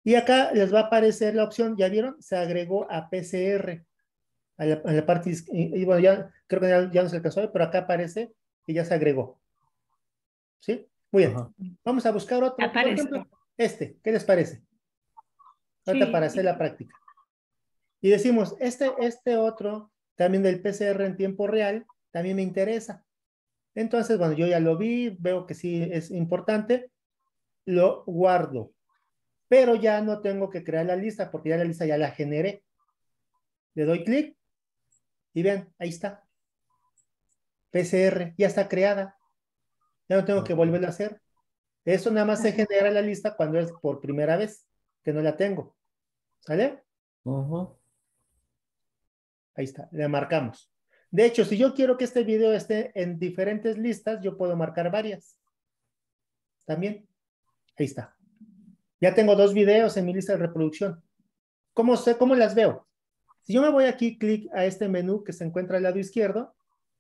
Y acá les va a aparecer la opción, ¿ya vieron? Se agregó a PCR, a la parte, y bueno, ya creo que ya no se alcanzó a ver, pero acá aparece que ya se agregó. ¿Sí? Muy bien. Ajá. Vamos a buscar otro. Por Aparece. ejemplo, ¿qué les parece? Ahorita Sí. para hacer la práctica. Y decimos, este otro, también del PCR en tiempo real, también me interesa. Entonces, bueno, yo ya lo vi, veo que sí es importante, lo guardo. Pero ya no tengo que crear la lista porque ya la lista ya la generé. Le doy clic y vean, ahí está. PCR, ya está creada. Ya no tengo que volverlo a hacer. Eso nada más se genera la lista cuando es por primera vez, que no la tengo. ¿Sale? Ajá. Ahí está, le marcamos. De hecho, si yo quiero que este video esté en diferentes listas, yo puedo marcar varias. También. Ahí está. Ya tengo 2 videos en mi lista de reproducción. ¿Cómo las veo? Si yo me voy aquí, clic a este menú que se encuentra al lado izquierdo.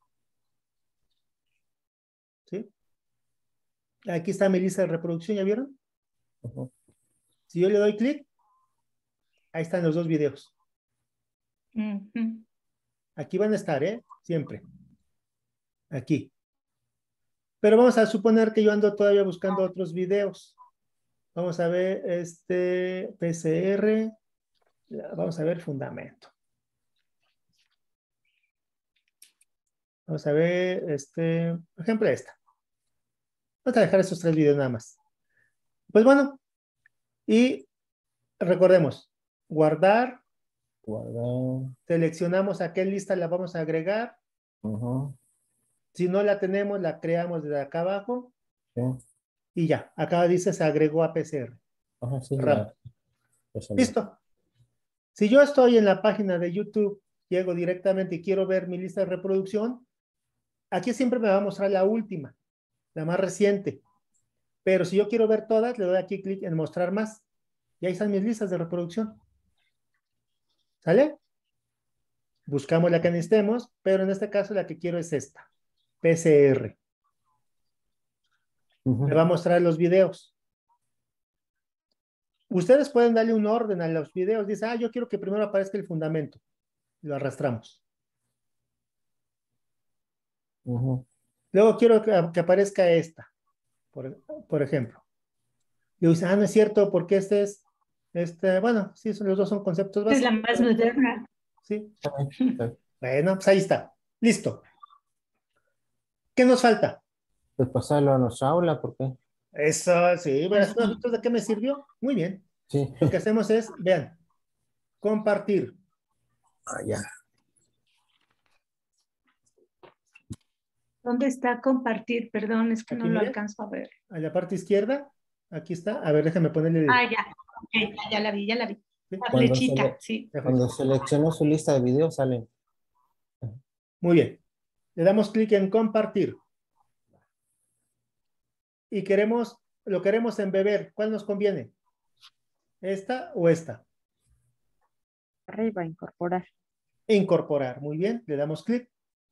¿Sí? Aquí está mi lista de reproducción, ¿ya vieron? Ajá. Si yo le doy clic, ahí están los 2 videos. Ujú. Aquí van a estar, ¿eh? Siempre. Aquí. Pero vamos a suponer que yo ando todavía buscando otros videos. Vamos a ver este PCR. Vamos a ver fundamento. Vamos a ver por ejemplo, esta. Vamos a dejar estos 3 videos nada más. Pues bueno, y recordemos, guardar, Guardar. seleccionamos a qué lista la vamos a agregar. Ajá. Si no la tenemos, la creamos desde acá abajo Sí. y ya. Acá dice se agregó a PCR. Ajá, sí, Cerramos. ya salió. Listo. Si yo estoy en la página de YouTube, llego directamente y quiero ver mi lista de reproducción, aquí siempre me va a mostrar la última, la más reciente. Pero si yo quiero ver todas, le doy aquí clic en mostrar más. Y ahí están mis listas de reproducción. ¿Sale? Buscamos la que necesitemos, pero en este caso la que quiero es esta, PCR. Me va a mostrar los videos. Ustedes pueden darle un orden a los videos. Dice, yo quiero que primero aparezca el fundamento. Lo arrastramos. Ajá. Luego quiero que aparezca esta, por ejemplo. Y dice, no es cierto, porque bueno, sí, los dos son conceptos Es la básicos. más moderna. Sí. Está bien, está bien. Bueno, pues ahí está. Listo. ¿Qué nos falta? Pues pasarlo a nuestra aula, ¿por qué? Eso, sí. Bueno, ¿entonces de qué me sirvió? Muy bien. Sí. Lo que hacemos es, vean, compartir. Ah, ya. ¿Dónde está compartir? Perdón, es que Aquí, no lo mire. alcanzo a ver. A la parte izquierda, aquí está. A ver, déjame ponerle. Ya. Ok, ya la vi, ya la vi. ¿Sí? La Cuando flechita, sí. Cuando seleccionó su lista de videos, salen. Muy bien. Le damos clic en compartir. Y lo queremos embeber. ¿Cuál nos conviene? ¿Esta o esta? Arriba, incorporar. Incorporar. Muy bien. Le damos clic.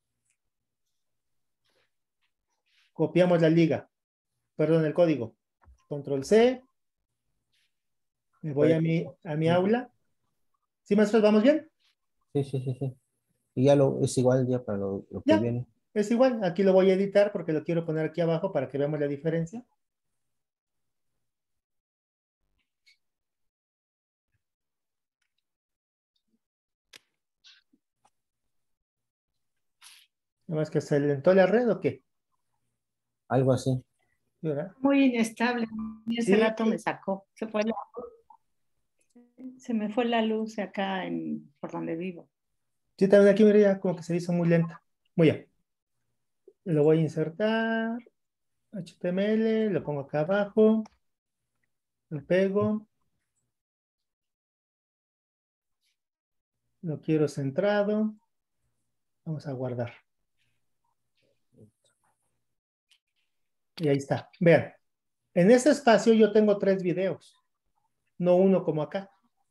Copiamos la liga. Perdón, el código. Control C. Me voy a mi aula. ¿Sí, maestros? ¿Vamos bien? Sí, sí, sí, sí. Y ya es igual ya para lo que Ya. viene. Es igual. Aquí lo voy a editar porque lo quiero poner aquí abajo para que veamos la diferencia. Nada más que se lentó la red o qué. Algo así. ¿Sí, verdad? Muy inestable. Y ese Sí. rato me sacó. Se me fue la luz acá por donde vivo. Sí, también aquí mira ya como que se hizo muy lenta. Muy bien. Lo voy a insertar. HTML, lo pongo acá abajo. Lo pego. Lo quiero centrado. Vamos a guardar. Y ahí está. Vean. En este espacio yo tengo 3 videos. No uno como acá.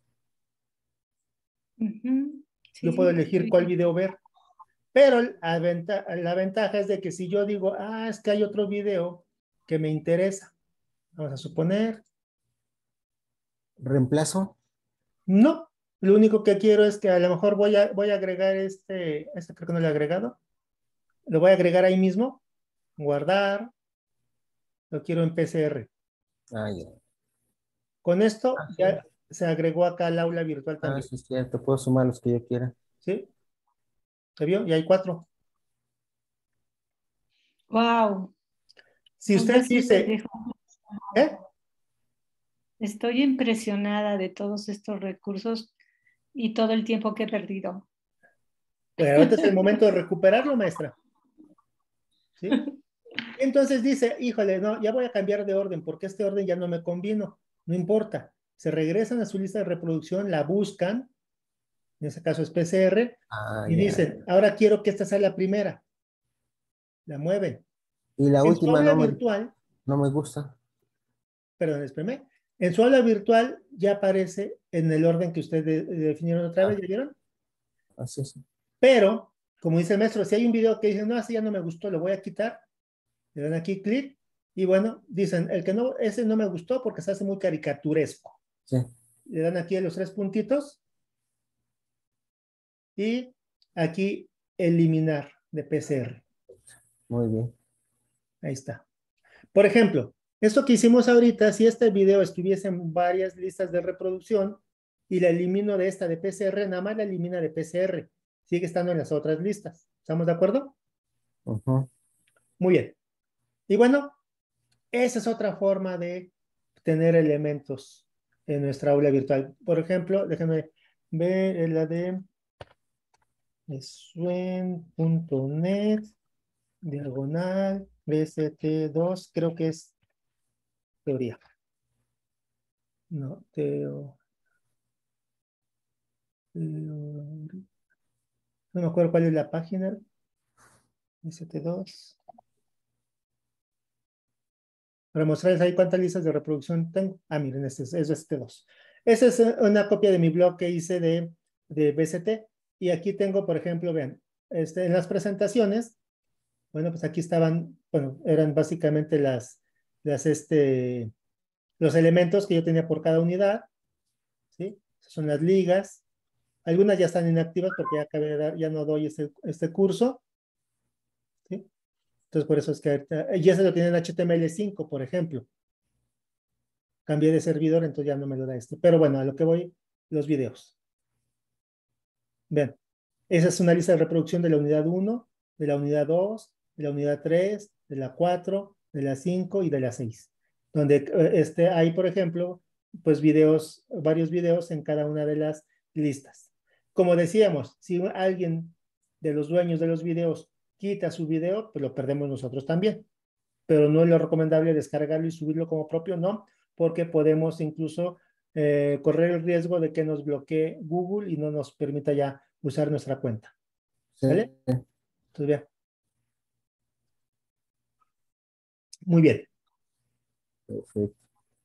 Sí, Yo puedo elegir cuál video ver. Pero la ventaja es de que si yo digo, es que hay otro video que me interesa. Vamos a suponer. ¿Reemplazo? No, lo único que quiero es que a lo mejor voy a agregar este creo que no lo he agregado. Lo voy a agregar ahí mismo, guardar, lo quiero en PCR. Ah, ya. Con esto Ah, sí. ya se agregó acá al aula virtual Ah, también. sí, es cierto. Puedo sumar los que yo quiera. ¿Sí? ¿Se vio? Y hay 4. Wow. Si usted dice, ¿eh? Estoy impresionada de todos estos recursos y todo el tiempo que he perdido. Pero ahorita es el momento de recuperarlo, maestra. ¿Sí? Entonces dice, híjole, no, ya voy a cambiar de orden porque este orden ya no me convino. No importa. Se regresan a su lista de reproducción, la buscan, en ese caso es PCR, Ah, y ya. dicen, ahora quiero que esta sea la primera. La mueven. Y la En su última aula no virtual, me gusta. perdón, espérame, en su aula virtual ya aparece en el orden que ustedes definieron otra vez, Ah, ¿ya vieron? así es. Pero, como dice el maestro, si hay un video que dice, no, así ya no me gustó, lo voy a quitar, le dan aquí clic, y bueno, dicen, el que no, ese no me gustó porque se hace muy caricaturesco. Sí. Le dan aquí los 3 puntitos, y aquí eliminar de PCR. Muy bien. Ahí está. Por ejemplo, esto que hicimos ahorita, si este video estuviese en varias listas de reproducción y la elimino de esta de PCR, nada más la elimina de PCR. Sigue estando en las otras listas. ¿Estamos de acuerdo? Ujú. Muy bien. Y bueno, esa es otra forma de tener elementos en nuestra aula virtual. Por ejemplo, déjenme ver la de swen.net, diagonal, BST2, creo que es teoría. No, no me acuerdo cuál es la página. ST2. Para mostrarles ahí cuántas listas de reproducción tengo. Ah, miren, este es ST2. Esa es una copia de mi blog que hice de BCT. Y aquí tengo, por ejemplo, vean, en las presentaciones, bueno, pues aquí estaban, bueno, eran básicamente los elementos que yo tenía por cada unidad, ¿sí? Son las ligas. Algunas ya están inactivas porque ya acabé de dar, ya no doy este curso, ¿sí? Entonces, por eso es que ya se lo tiene en HTML5, por ejemplo. Cambié de servidor, entonces ya no me lo da esto. Pero bueno, a lo que voy, los videos. Vean, esa es una lista de reproducción de la unidad 1, de la unidad 2, de la unidad 3, de la 4, de la 5 y de la 6. Donde hay, por ejemplo, pues videos, varios videos en cada una de las listas. Como decíamos, si alguien de los dueños de los videos quita su video, pues lo perdemos nosotros también. Pero no es lo recomendable descargarlo y subirlo como propio, no, porque podemos incluso correr el riesgo de que nos bloquee Google y no nos permita ya usar nuestra cuenta. Sí. ¿Vale? Entonces, bien. Muy bien. Perfecto.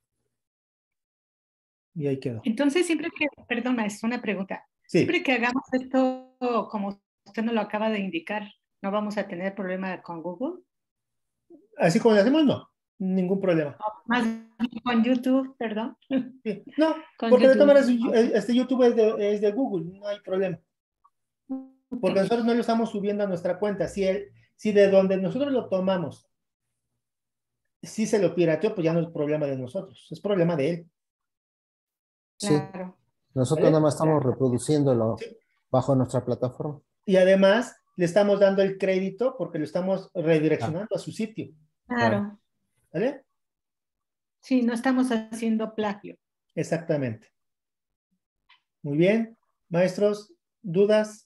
Y ahí quedó. Entonces, siempre que, perdona, es una pregunta. Sí. Siempre que hagamos esto, como usted nos lo acaba de indicar, ¿no vamos a tener problema con Google? Así como lo hacemos, no. Ningún problema. Más bien con YouTube, perdón. Sí. No, Con porque de todas YouTube. maneras YouTube es de Google, no hay problema. Porque nosotros no lo estamos subiendo a nuestra cuenta. Si de donde nosotros lo tomamos, si se lo pirateó, pues ya no es problema de nosotros, es problema de él. Sí. Claro. Nosotros ¿Vale? nada más estamos reproduciéndolo Sí. bajo nuestra plataforma. Y además le estamos dando el crédito porque lo estamos redireccionando a su sitio. Claro. ¿Vale? Sí, no estamos haciendo plagio. Exactamente. Muy bien. Maestros, ¿dudas?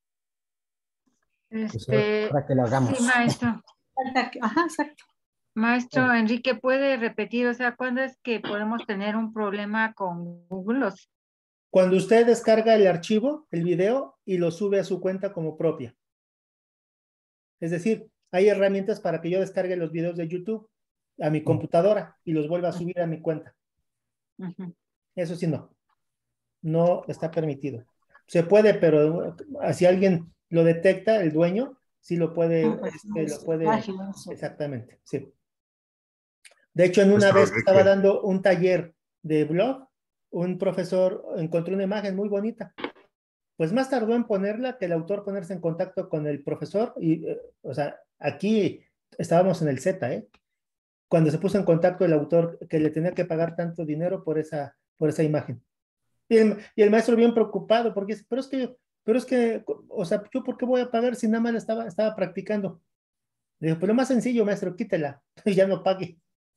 Pues ahora que lo hagamos. Sí, maestro. Ajá, exacto. Maestro Enrique, ¿puede repetir? O sea, ¿cuándo es que podemos tener un problema con Google? Cuando usted descarga el archivo, el video, y lo sube a su cuenta como propia. Es decir, hay herramientas para que yo descargue los videos de YouTube a mi computadora y los vuelva a subir a mi cuenta. Eso sí, no. No está permitido. Se puede, pero si alguien lo detecta, el dueño, sí lo puede, exactamente, sí. De hecho, en una Maestro vez estaba Enrique. dando un taller de blog, un profesor encontró una imagen muy bonita. Pues más tardó en ponerla que el autor ponerse en contacto con el profesor y, o sea, aquí estábamos en el Z, ¿eh? Cuando se puso en contacto el autor que le tenía que pagar tanto dinero por esa imagen. Y el maestro bien preocupado porque dice, pero es que, o sea, ¿yo por qué voy a pagar si nada más estaba practicando? Le digo, pues lo más sencillo, maestro, quítela y ya no pague.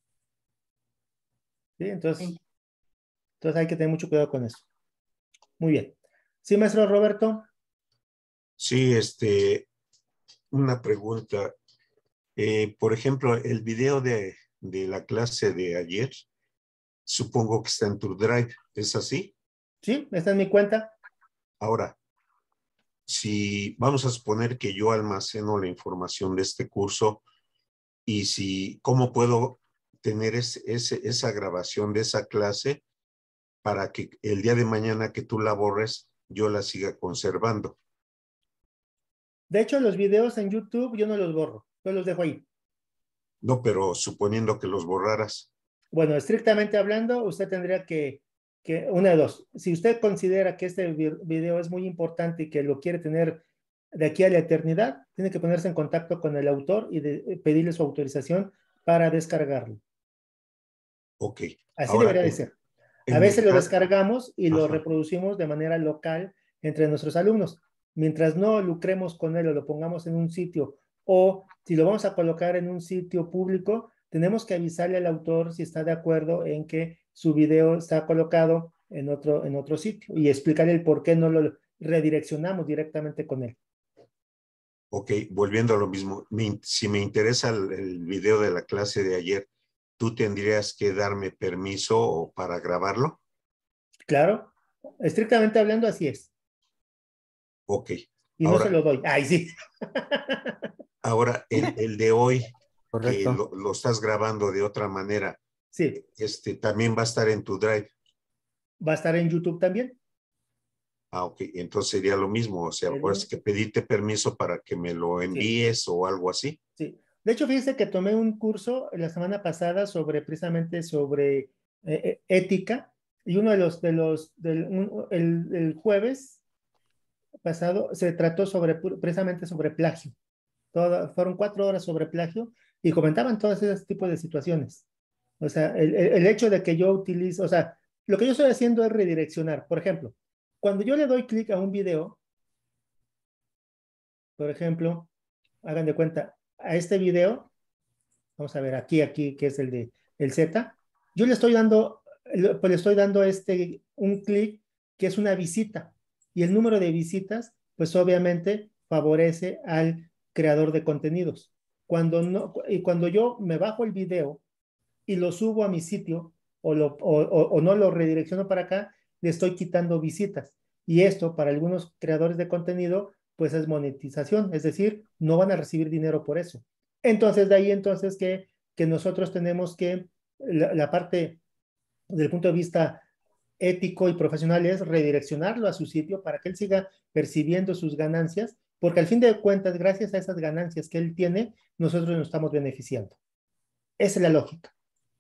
¿Sí? Entonces hay que tener mucho cuidado con eso. Muy bien. Sí, maestro Roberto. Sí, una pregunta. Por ejemplo, el video de la clase de ayer, supongo que está en tu Drive, ¿es así? Sí, esta es mi cuenta. Ahora, si vamos a suponer que yo almaceno la información de este curso y ¿cómo puedo tener esa grabación de esa clase para que el día de mañana que tú la borres, yo la siga conservando? De hecho, los videos en YouTube yo no los borro, yo los dejo ahí. No, pero suponiendo que los borraras. Bueno, estrictamente hablando, usted tendría una de dos. Si usted considera que este video es muy importante y que lo quiere tener de aquí a la eternidad, tiene que ponerse en contacto con el autor y pedirle su autorización para descargarlo. Ok. Así Ahora, debería de ser. A en veces el lo caso, descargamos y lo ajá, reproducimos de manera local entre nuestros alumnos. Mientras no lucremos con él o lo pongamos en un sitio, o si lo vamos a colocar en un sitio público, tenemos que avisarle al autor si está de acuerdo en que su video está colocado en otro sitio y explicarle el por qué no lo redireccionamos directamente con él. ok, volviendo a lo mismo, si me interesa el video de la clase de ayer, ¿tú tendrías que darme permiso para grabarlo? Claro, estrictamente hablando, así es. Ok. Y no se Ahora, lo doy. Ay, sí. el de hoy, que Correcto. lo estás grabando de otra manera, Sí, también va a estar en tu Drive. va a estar en YouTube también. Ah, ok, entonces sería lo mismo, o sea, pues que pedirte permiso para que me lo Sí, envíes o algo así. sí. De hecho, fíjese que tomé un curso la semana pasada precisamente sobre ética y uno el jueves pasado se trató precisamente sobre plagio. Fueron 4 horas sobre plagio y comentaban todos esos tipos de situaciones. O sea, el hecho de que yo utilizo, o sea, lo que yo estoy haciendo es redireccionar. Por ejemplo, cuando yo le doy clic a un video, por ejemplo, hagan de cuenta, a este video, vamos a ver aquí, que es el Z, yo le estoy dando un clic que es una visita. Y el número de visitas, pues obviamente favorece al creador de contenidos. Cuando yo me bajo el video y lo subo a mi sitio o no lo redirecciono para acá, le estoy quitando visitas. Y esto para algunos creadores de contenido, pues es monetización, es decir, no van a recibir dinero por eso. Entonces, de ahí entonces que nosotros tenemos que, la parte desde el punto de vista ético y profesional es redireccionarlo a su sitio para que él siga percibiendo sus ganancias, porque al fin de cuentas, gracias a esas ganancias que él tiene, nosotros nos estamos beneficiando. Esa es la lógica.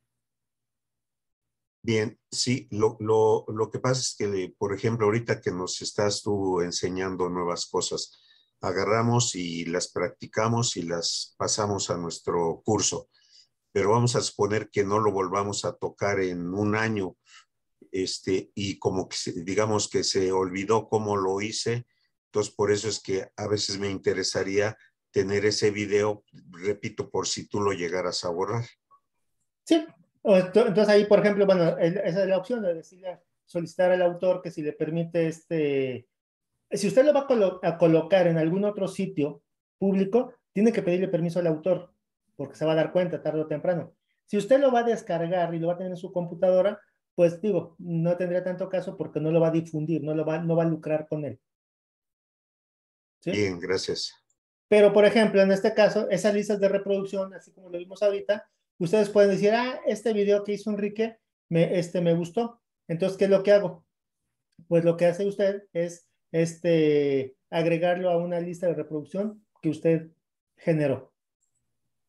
Bien, sí, lo que pasa es que, por ejemplo, ahorita que nos estás tú enseñando nuevas cosas, agarramos y las practicamos y las pasamos a nuestro curso, pero vamos a suponer que no lo volvamos a tocar en un año, y como que digamos que se olvidó cómo lo hice, entonces por eso es que a veces me interesaría tener ese video, repito, por si tú lo llegaras a borrar. Sí, entonces ahí, por ejemplo, bueno, esa es la opción de decirle, solicitar al autor que si le permite si usted lo va a colocar en algún otro sitio público, tiene que pedirle permiso al autor, porque se va a dar cuenta tarde o temprano. Si usted lo va a descargar y lo va a tener en su computadora, pues digo, no tendría tanto caso porque no lo va a difundir, no va a lucrar con él. ¿Sí? Bien, gracias. Pero, por ejemplo, en este caso, esas listas de reproducción, así como lo vimos ahorita, ustedes pueden decir, este video que hizo Enrique, me gustó. Entonces, ¿qué es lo que hago? Pues lo que hace usted es agregarlo a una lista de reproducción que usted generó.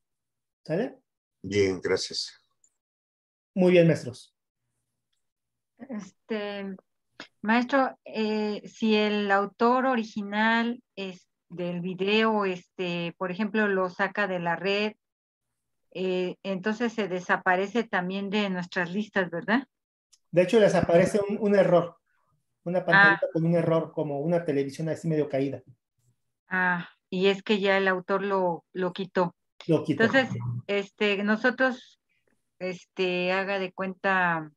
¿Sale? Bien, gracias. Muy bien, maestros. Maestro, si el autor original del video, por ejemplo, lo saca de la red, entonces se desaparece también de nuestras listas, ¿verdad? De hecho, les aparece un error, una Ah, pantallita con un error, como una televisión así medio caída. y es que ya el autor lo quitó. Lo quito. Entonces, nosotros, haga de cuenta,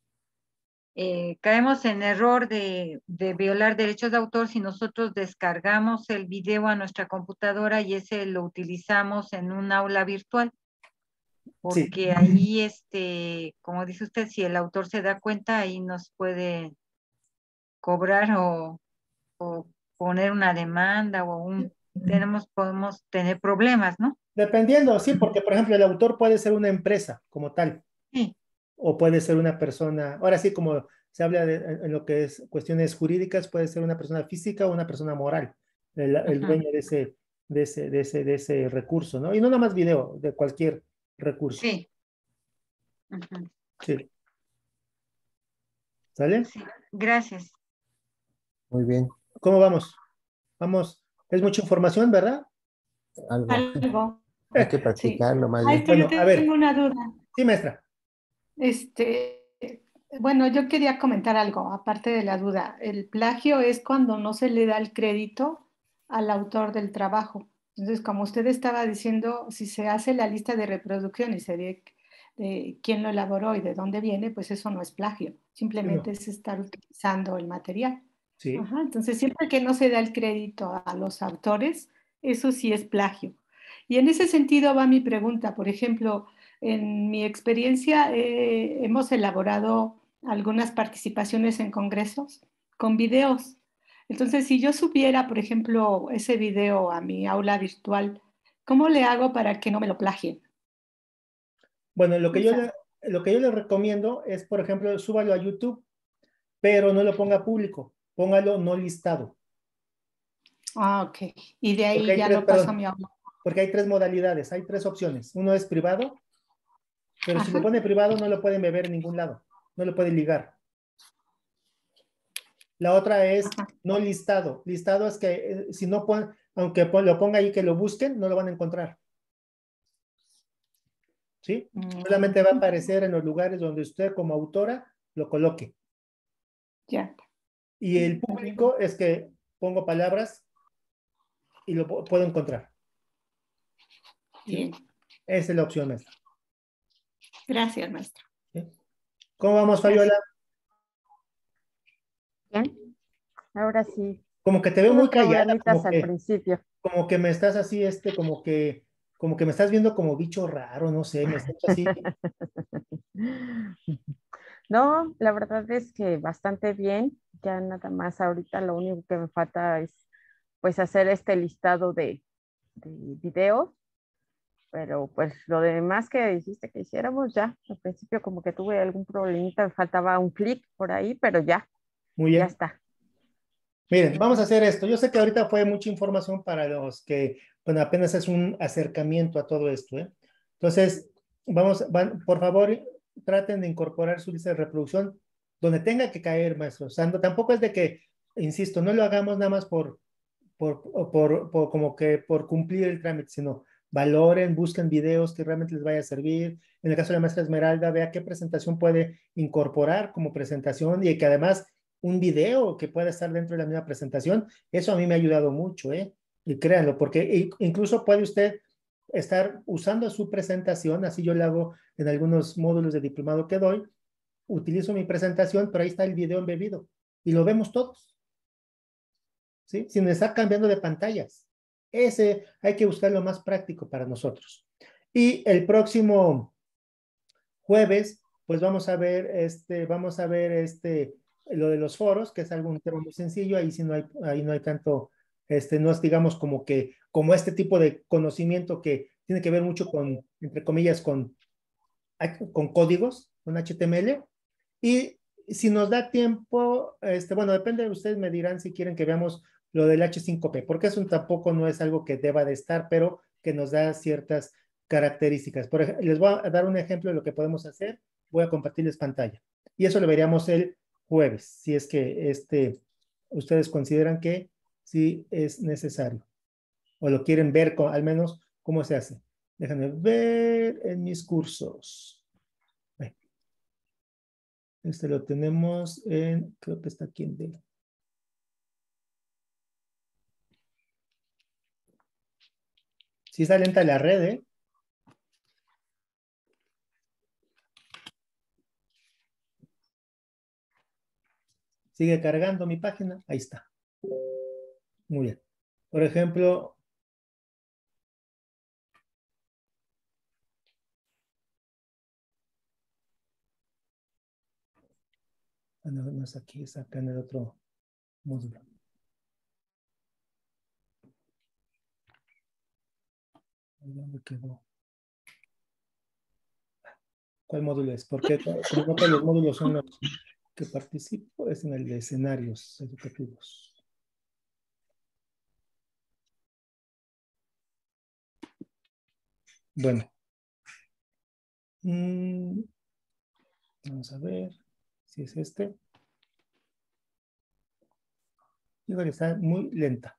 caemos en error de violar derechos de autor si nosotros descargamos el video a nuestra computadora y ese lo utilizamos en un aula virtual, Sí, porque ahí, como dice usted, si el autor se da cuenta, ahí nos puede cobrar o poner una demanda podemos tener problemas, ¿no? dependiendo, sí, porque por ejemplo el autor puede ser una empresa como tal, Sí. o puede ser una persona, ahora sí como se habla en lo que es cuestiones jurídicas, puede ser una persona física o una persona moral, el Ujú. dueño de ese recurso, ¿no? Y no nada más video, de cualquier recurso. Sí. Ujú. Sí. ¿Sale? Sí, gracias. Muy bien, ¿Cómo vamos? Vamos, es mucha información, ¿verdad? algo. Algo, Hay que sí. practicarlo más bien. Maestro, yo Bueno, a ver, tengo una duda. sí, maestra. Este, bueno, yo quería comentar algo, aparte de la duda. El plagio es cuando no se le da el crédito al autor del trabajo. Entonces, como usted estaba diciendo, si se hace la lista de reproducción y se ve de quién lo elaboró y de dónde viene, pues eso no es plagio. Simplemente No, es estar utilizando el material. sí. Ajá, entonces, siempre que no se da el crédito a los autores, eso sí es plagio. Y en ese sentido va mi pregunta. Por ejemplo, en mi experiencia hemos elaborado algunas participaciones en congresos con videos. Entonces, si yo subiera, por ejemplo, ese video a mi aula virtual, ¿cómo le hago para que no me lo plagien? Bueno, O sea, lo que yo le recomiendo es, por ejemplo, súbalo a YouTube, pero no lo ponga público, póngalo no listado. ok. Y de Porque ahí hay ya tres, lo paso a perdón, mi aula. porque hay tres modalidades, hay tres opciones. Uno es privado, pero si lo Ajá. pone privado no lo pueden ver en ningún lado, no lo pueden ligar. La otra es Ajá. no listado. Listado es que si no pone, aunque lo ponga ahí que lo busquen, no lo van a encontrar. ¿Sí? Solamente va a Mm, aparecer en los lugares donde usted como autora lo coloque. ya, Y el está bien. público es que pongo palabras y lo puedo encontrar. ¿Sí? Bien. Esa es la opción, maestra. Gracias, maestro. ¿Sí? ¿Cómo vamos, Fabiola? Gracias. Bien, ahora sí. Como que te veo Tuve muy callada, problemitas al principio. como que me estás así, como que me estás viendo como bicho raro, no sé, me estás así. No, la verdad es que bastante bien. Ya nada más ahorita lo único que me falta es pues hacer este listado de videos, pero pues lo demás que dijiste que hiciéramos ya. Al principio como que tuve algún problemita, me faltaba un clic por ahí, pero Muy ya bien. está. Miren, vamos a hacer esto. Yo sé que ahorita fue mucha información para los que, bueno, apenas es un acercamiento a todo esto, ¿eh? Entonces, por favor, traten de incorporar su lista de reproducción donde tenga que caer, maestro. O sea, tampoco es de que, insisto, no lo hagamos nada más como que por cumplir el trámite, sino valoren, busquen videos que realmente les vaya a servir. En el caso de la maestra Esmeralda, vea qué presentación puede incorporar como presentación y que además un video que pueda estar dentro de la misma presentación, eso a mí me ha ayudado mucho, ¿eh? Y créanlo, porque incluso puede usted estar usando su presentación, así yo lo hago en algunos módulos de diplomado que doy, utilizo mi presentación, pero ahí está el video embebido y lo vemos todos. ¿Sí? Sin estar cambiando de pantallas. Ese hay que buscar lo más práctico para nosotros. Y el próximo jueves, pues vamos a ver lo de los foros, que es algún tema muy sencillo, ahí sí no hay tanto, no es digamos como este tipo de conocimiento que tiene que ver mucho con, entre comillas, con códigos, con HTML, y si nos da tiempo, bueno, depende de ustedes, me dirán si quieren que veamos lo del H5P, porque eso tampoco no es algo que deba de estar, pero que nos da ciertas características. Les voy a dar un ejemplo de lo que podemos hacer. Voy a compartirles pantalla. Y eso lo veríamos el jueves, si es que ustedes consideran que sí es necesario. O lo quieren ver al menos cómo se hace. Déjenme ver en mis cursos. Lo tenemos en, creo que está aquí en D. Sí está lenta la red, ¿eh? Sigue cargando mi página. Ahí está. Muy bien. Por ejemplo, no es aquí, es acá en el otro módulo. ¿Dónde quedó? ¿Cuál módulo es? Porque como no todos los módulos son los que participo, es en el de escenarios educativos. Bueno. Vamos a ver si es este. Igual está muy lenta.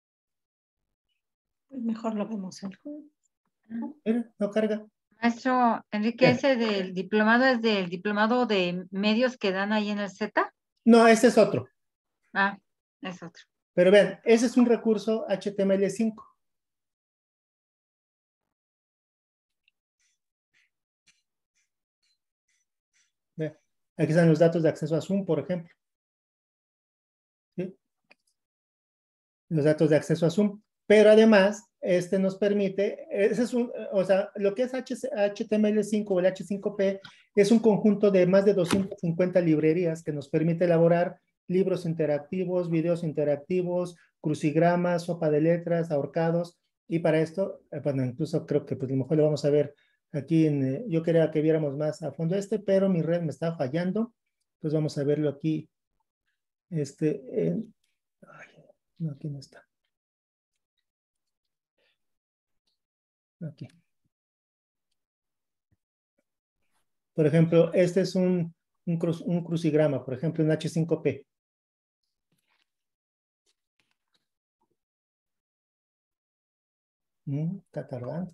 Pues mejor lo vemos el jueves. Mira, no carga. Maestro Enrique, ese del diplomado es del diplomado de medios que dan ahí en el Z. No, este es otro. Ah, es otro. Pero vean, ese es un recurso HTML5. Vean, aquí están los datos de acceso a Zoom, por ejemplo. ¿Sí? Los datos de acceso a Zoom. Pero además, nos permite, o sea, lo que es HTML5 o el H5P es un conjunto de más de 250 librerías que nos permite elaborar libros interactivos, videos interactivos, crucigramas, sopa de letras, ahorcados, y para esto, bueno, incluso creo que pues a lo mejor lo vamos a ver aquí, yo quería que viéramos más a fondo pero mi red me está fallando, entonces vamos a verlo aquí, ay, no, aquí no está. Aquí. Por ejemplo, este es un crucigrama, por ejemplo, un H5P. Está tardando.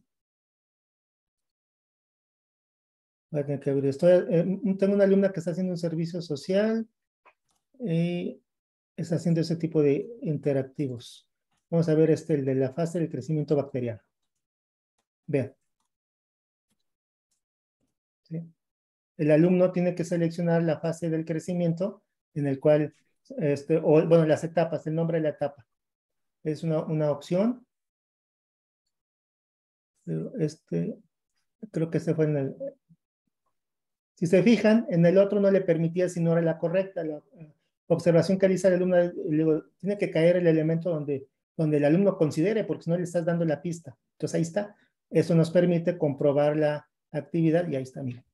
Voy a tener que abrir. Tengo una alumna que está haciendo un servicio social y está haciendo ese tipo de interactivos. Vamos a ver el de la fase del crecimiento bacteriano. Vean. ¿Sí? El alumno tiene que seleccionar la fase del crecimiento en el cual, bueno, las etapas, el nombre de la etapa. Es una opción. Pero creo que fue en el... Si se fijan, en el otro no le permitía si no era la correcta. La observación que realiza el alumno, luego, tiene que caer el elemento donde el alumno considere, porque si no le estás dando la pista. Entonces ahí está. Eso nos permite comprobar la actividad y ahí está, miren.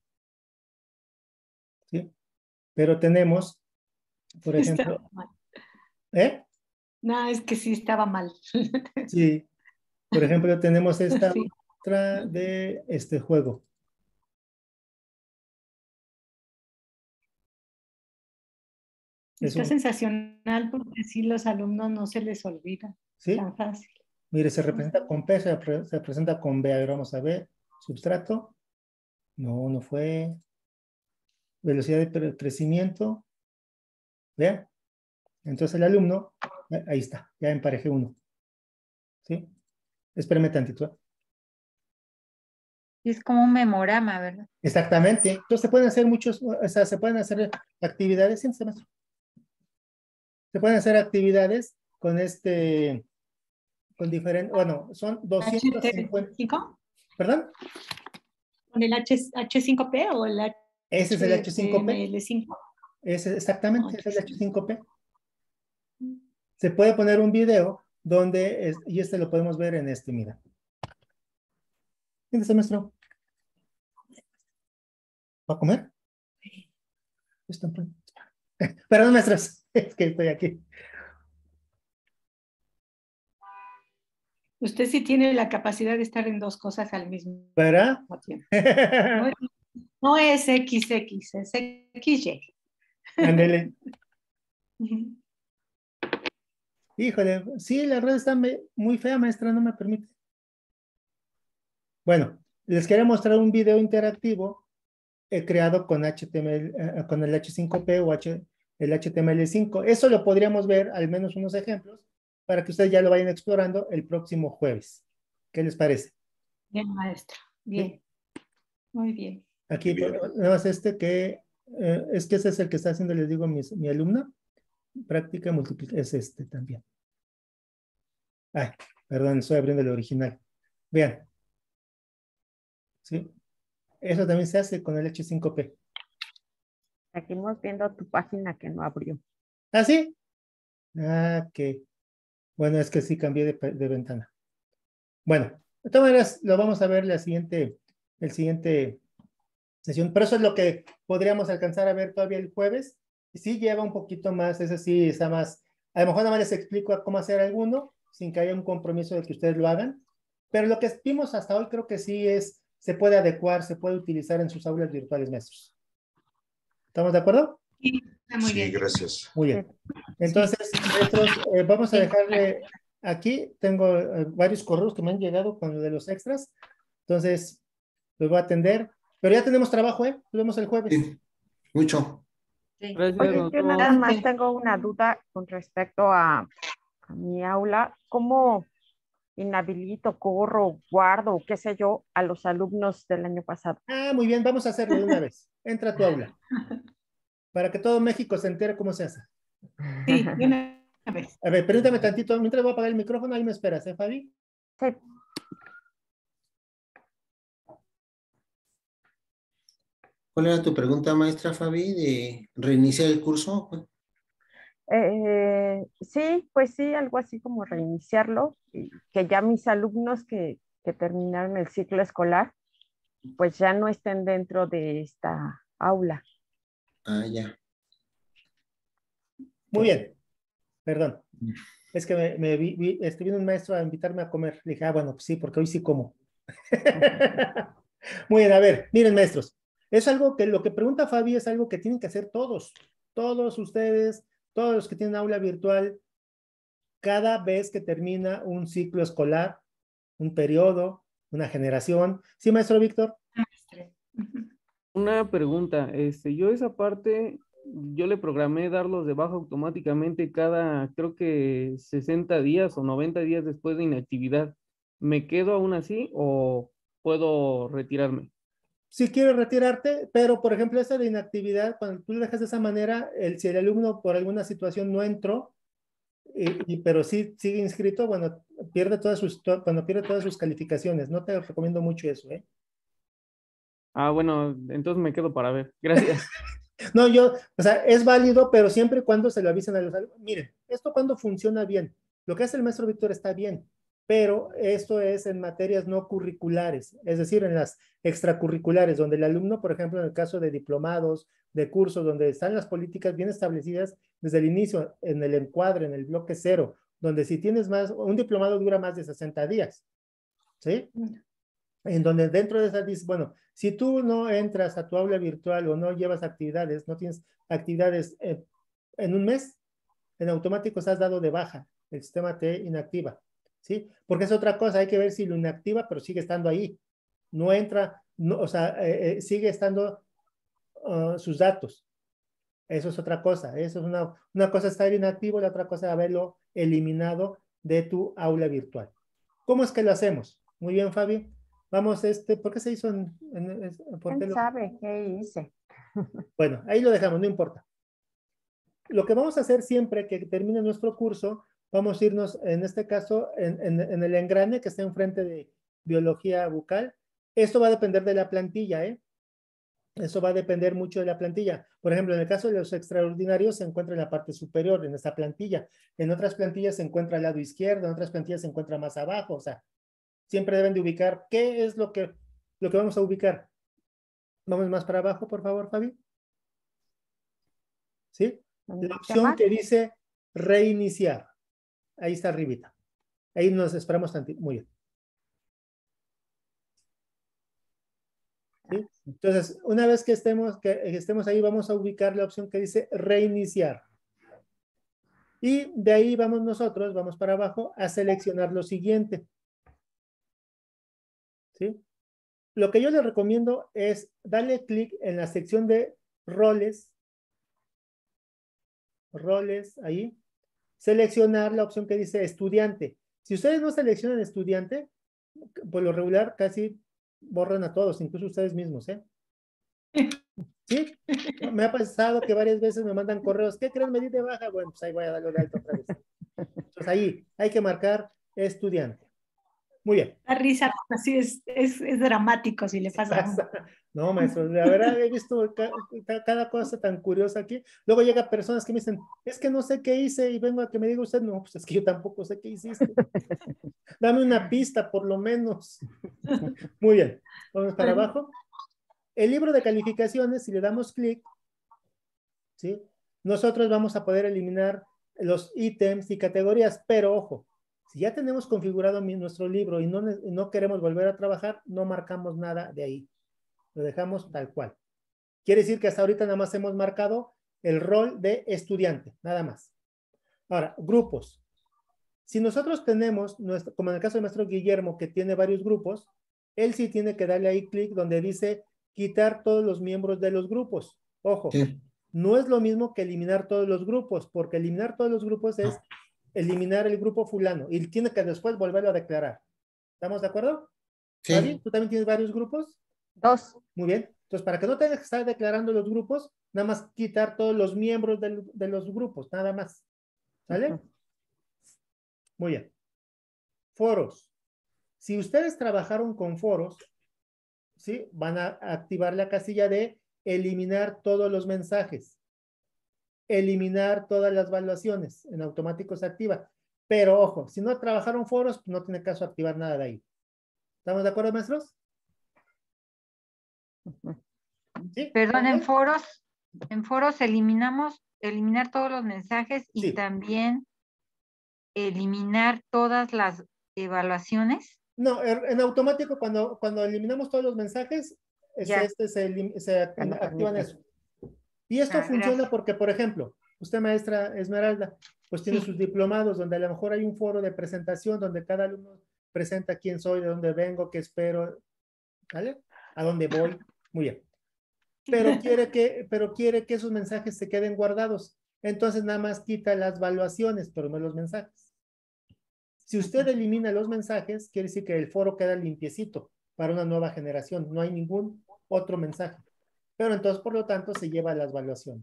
¿Sí? Pero tenemos, por ejemplo... ¿Eh? No, es que sí estaba mal. Sí. Por ejemplo, tenemos esta Sí. otra de este juego. Está sensacional porque sí los alumnos no se les olvida. ¿Sí? Tan fácil. Mire, se representa con P, se presenta con B. A ver, vamos a ver. Substrato. No, no fue. Velocidad de crecimiento. ¿Vean? Entonces el alumno, ahí está, ya emparejé uno. ¿Sí? Espérame tantito. Es como un memorama, ¿verdad? Exactamente. Entonces se pueden hacer se pueden hacer actividades, ¿sí? Se pueden hacer actividades con con diferentes, bueno, son 250. ¿HT5? ¿Perdón? ¿Con el H5P o el Ese es el H5P. HTML5? Exactamente, ese es el H5P. Se puede poner un video donde, y lo podemos ver en mira. ¿Quién es el maestro? ¿Va a comer? Perdón, maestros, es que estoy aquí. Usted sí tiene la capacidad de estar en dos cosas al mismo ¿Verdad? tiempo. No es XX, es XY. Ándele. Híjole, sí, la red está muy fea, maestra, no me permite. Bueno, les quería mostrar un video interactivo creado con HTML, con el H5P o el HTML5. Eso lo podríamos ver, al menos unos ejemplos, para que ustedes ya lo vayan explorando el próximo jueves. ¿Qué les parece? Bien, maestro. Bien. ¿Sí? Muy bien. Aquí, nada más es que ese es el que está haciendo, les digo, mi alumna. Práctica multiplicación, es este también. Ay, perdón, estoy abriendo el original. Vean. ¿Sí? Eso también se hace con el H5P. Seguimos viendo tu página que no abrió. ¿Ah, sí? Ah, que. Bueno, es que sí cambié de ventana. Bueno, de todas maneras, lo vamos a ver el siguiente sesión. Pero eso es lo que podríamos alcanzar a ver todavía el jueves. Sí lleva un poquito más, ese sí está más. A lo mejor nada más les explico cómo hacer alguno, sin que haya un compromiso de que ustedes lo hagan. Pero lo que vimos hasta hoy creo que sí se puede adecuar, se puede utilizar en sus aulas virtuales, maestros. ¿Estamos de acuerdo? Sí, está muy Sí, bien. gracias. Muy bien. Entonces, maestros, vamos a dejarle aquí. Tengo varios correos que me han llegado con lo de los extras. Entonces, los voy a atender. Pero ya tenemos trabajo, ¿eh? Nos vemos el jueves. Sí, mucho. Sí. Gracias, Oye, yo doctor. nada más tengo una duda con respecto a mi aula. ¿Cómo inhabilito, corro, guardo, qué sé yo, a los alumnos del año pasado? Ah, muy bien, vamos a hacerlo de una vez. Entra a tu aula. Para que todo México se entere cómo se hace. Sí, de una vez. A ver, permítame tantito. Mientras voy a apagar el micrófono, ahí me esperas, ¿eh, Fabi? Sí. ¿Cuál era tu pregunta, maestra Fabi, de reiniciar el curso? Sí, pues sí, algo así como reiniciarlo, y que ya mis alumnos que terminaron el ciclo escolar, pues ya no estén dentro de esta aula. Ah, ya. Muy bien. Perdón. Es que vino un maestro a invitarme a comer. Le dije, ah, bueno, pues sí, porque hoy sí como. Muy bien, a ver, miren, maestros. Es algo que lo que pregunta Fabi es algo que tienen que hacer todos ustedes, todos los que tienen aula virtual, cada vez que termina un ciclo escolar, un periodo, una generación. ¿Sí, maestro Víctor? Una pregunta, yo esa parte, yo le programé darlos de baja automáticamente cada, creo que 60 días o 90 días después de inactividad. ¿Me quedo aún así o puedo retirarme? Si quieres retirarte, pero por ejemplo, esa de inactividad, cuando tú lo dejas de esa manera, si el alumno por alguna situación no entró, pero sí sigue inscrito, bueno, cuando pierde todas sus calificaciones. No te recomiendo mucho eso, ¿eh? Ah, bueno, entonces me quedo para ver. Gracias. No, o sea, es válido, pero siempre y cuando se lo avisen a los alumnos. Miren, esto cuando funciona bien. Lo que hace el maestro Víctor está bien, pero esto es en materias no curriculares, es decir, en las extracurriculares, donde el alumno, por ejemplo, en el caso de diplomados, de cursos, donde están las políticas bien establecidas desde el inicio, en el encuadre, en el bloque cero, donde si tienes un diplomado dura más de 60 días, ¿sí? En donde dentro de esas dices, bueno, si tú no entras a tu aula virtual o no llevas actividades, no tienes actividades en un mes, en automático estás dado de baja, el sistema te inactiva, ¿sí? Porque es otra cosa, hay que ver si lo inactiva, pero sigue estando ahí, no entra, no, o sea, sigue estando sus datos, eso es otra cosa, eso es una cosa estar inactivo, la otra cosa haberlo eliminado de tu aula virtual. ¿Cómo es que lo hacemos? Muy bien, Fabio. Vamos, ¿por qué se hizo por qué ¿Quién sabe qué hice? Bueno, ahí lo dejamos, no importa. Lo que vamos a hacer siempre que termine nuestro curso, vamos a irnos, en este caso, en el engrane que está enfrente de biología bucal. Esto va a depender de la plantilla, ¿eh? Eso va a depender mucho de la plantilla. Por ejemplo, en el caso de los extraordinarios se encuentra en la parte superior, en esta plantilla. En otras plantillas se encuentra al lado izquierdo, en otras plantillas se encuentra más abajo. O sea, siempre deben de ubicar qué es lo que vamos a ubicar. Vamos más para abajo, por favor, Fabi. ¿Sí? La opción que dice reiniciar. Ahí está arribita. Ahí nos esperamos tantito. Muy bien. ¿sí? Entonces, una vez que estemos ahí, vamos a ubicar la opción que dice reiniciar. Y de ahí vamos nosotros, vamos para abajo, a seleccionar lo siguiente. ¿Sí? Lo que yo les recomiendo es darle clic en la sección de roles, ahí, seleccionar la opción que dice estudiante. Si ustedes no seleccionan estudiante, por lo regular casi borran a todos, incluso ustedes mismos, ¿eh? ¿Sí? Me ha pasado que varias veces me mandan correos, ¿qué creen? Me di de baja. Bueno, pues ahí voy a darle de alta otra vez. Entonces ahí hay que marcar estudiante. Muy bien. La risa, así es dramático si le pasa a uno. No, maestro, la verdad he visto cada cosa tan curiosa aquí. Luego llega personas que me dicen, es que no sé qué hice y vengo a que me diga usted, no, pues es que yo tampoco sé qué hiciste. Dame una pista por lo menos. Muy bien, vamos para abajo. El libro de calificaciones, si le damos clic, ¿sí? Nosotros vamos a poder eliminar los ítems y categorías, pero ojo, si ya tenemos configurado nuestro libro y no queremos volver a trabajar, no marcamos nada de ahí. Lo dejamos tal cual. Quiere decir que hasta ahorita nada más hemos marcado el rol de estudiante, nada más. Ahora, grupos. Si nosotros tenemos, como en el caso del maestro Guillermo, que tiene varios grupos, él sí tiene que darle ahí clic donde dice quitar todos los miembros de los grupos. Ojo, Sí. no es lo mismo que eliminar todos los grupos, porque eliminar todos los grupos es eliminar el grupo fulano y tiene que después volverlo a declarar. ¿Estamos de acuerdo? Sí. Fabi, ¿tú también tienes varios grupos? 2. Muy bien. Entonces, para que no tengas que estar declarando los grupos, nada más quitar todos los miembros de los grupos, nada más. ¿Sale? Muy bien. Foros. Si ustedes trabajaron con foros, ¿sí? Van a activar la casilla de eliminar todos los mensajes. Eliminar todas las evaluaciones. En automático se activa. Pero ojo, si no trabajaron foros, no tiene caso activar nada de ahí. ¿Estamos de acuerdo, maestros? ¿Sí? Perdón, en foros eliminar todos los mensajes y Sí. también eliminar todas las evaluaciones. No, en automático cuando eliminamos todos los mensajes, Ya. se activan eso. Y esto funciona Gracias. porque, por ejemplo, usted, maestra Esmeralda, pues tiene Sí. sus diplomados donde a lo mejor hay un foro de presentación donde cada alumno presenta quién soy, de dónde vengo, qué espero, ¿vale? A dónde voy. Muy bien. Pero quiere que esos mensajes se queden guardados. Entonces nada más quita las evaluaciones, pero no los mensajes. Si usted elimina los mensajes, quiere decir que el foro queda limpiecito para una nueva generación. No hay ningún otro mensaje. Pero entonces, por lo tanto, se lleva las evaluaciones.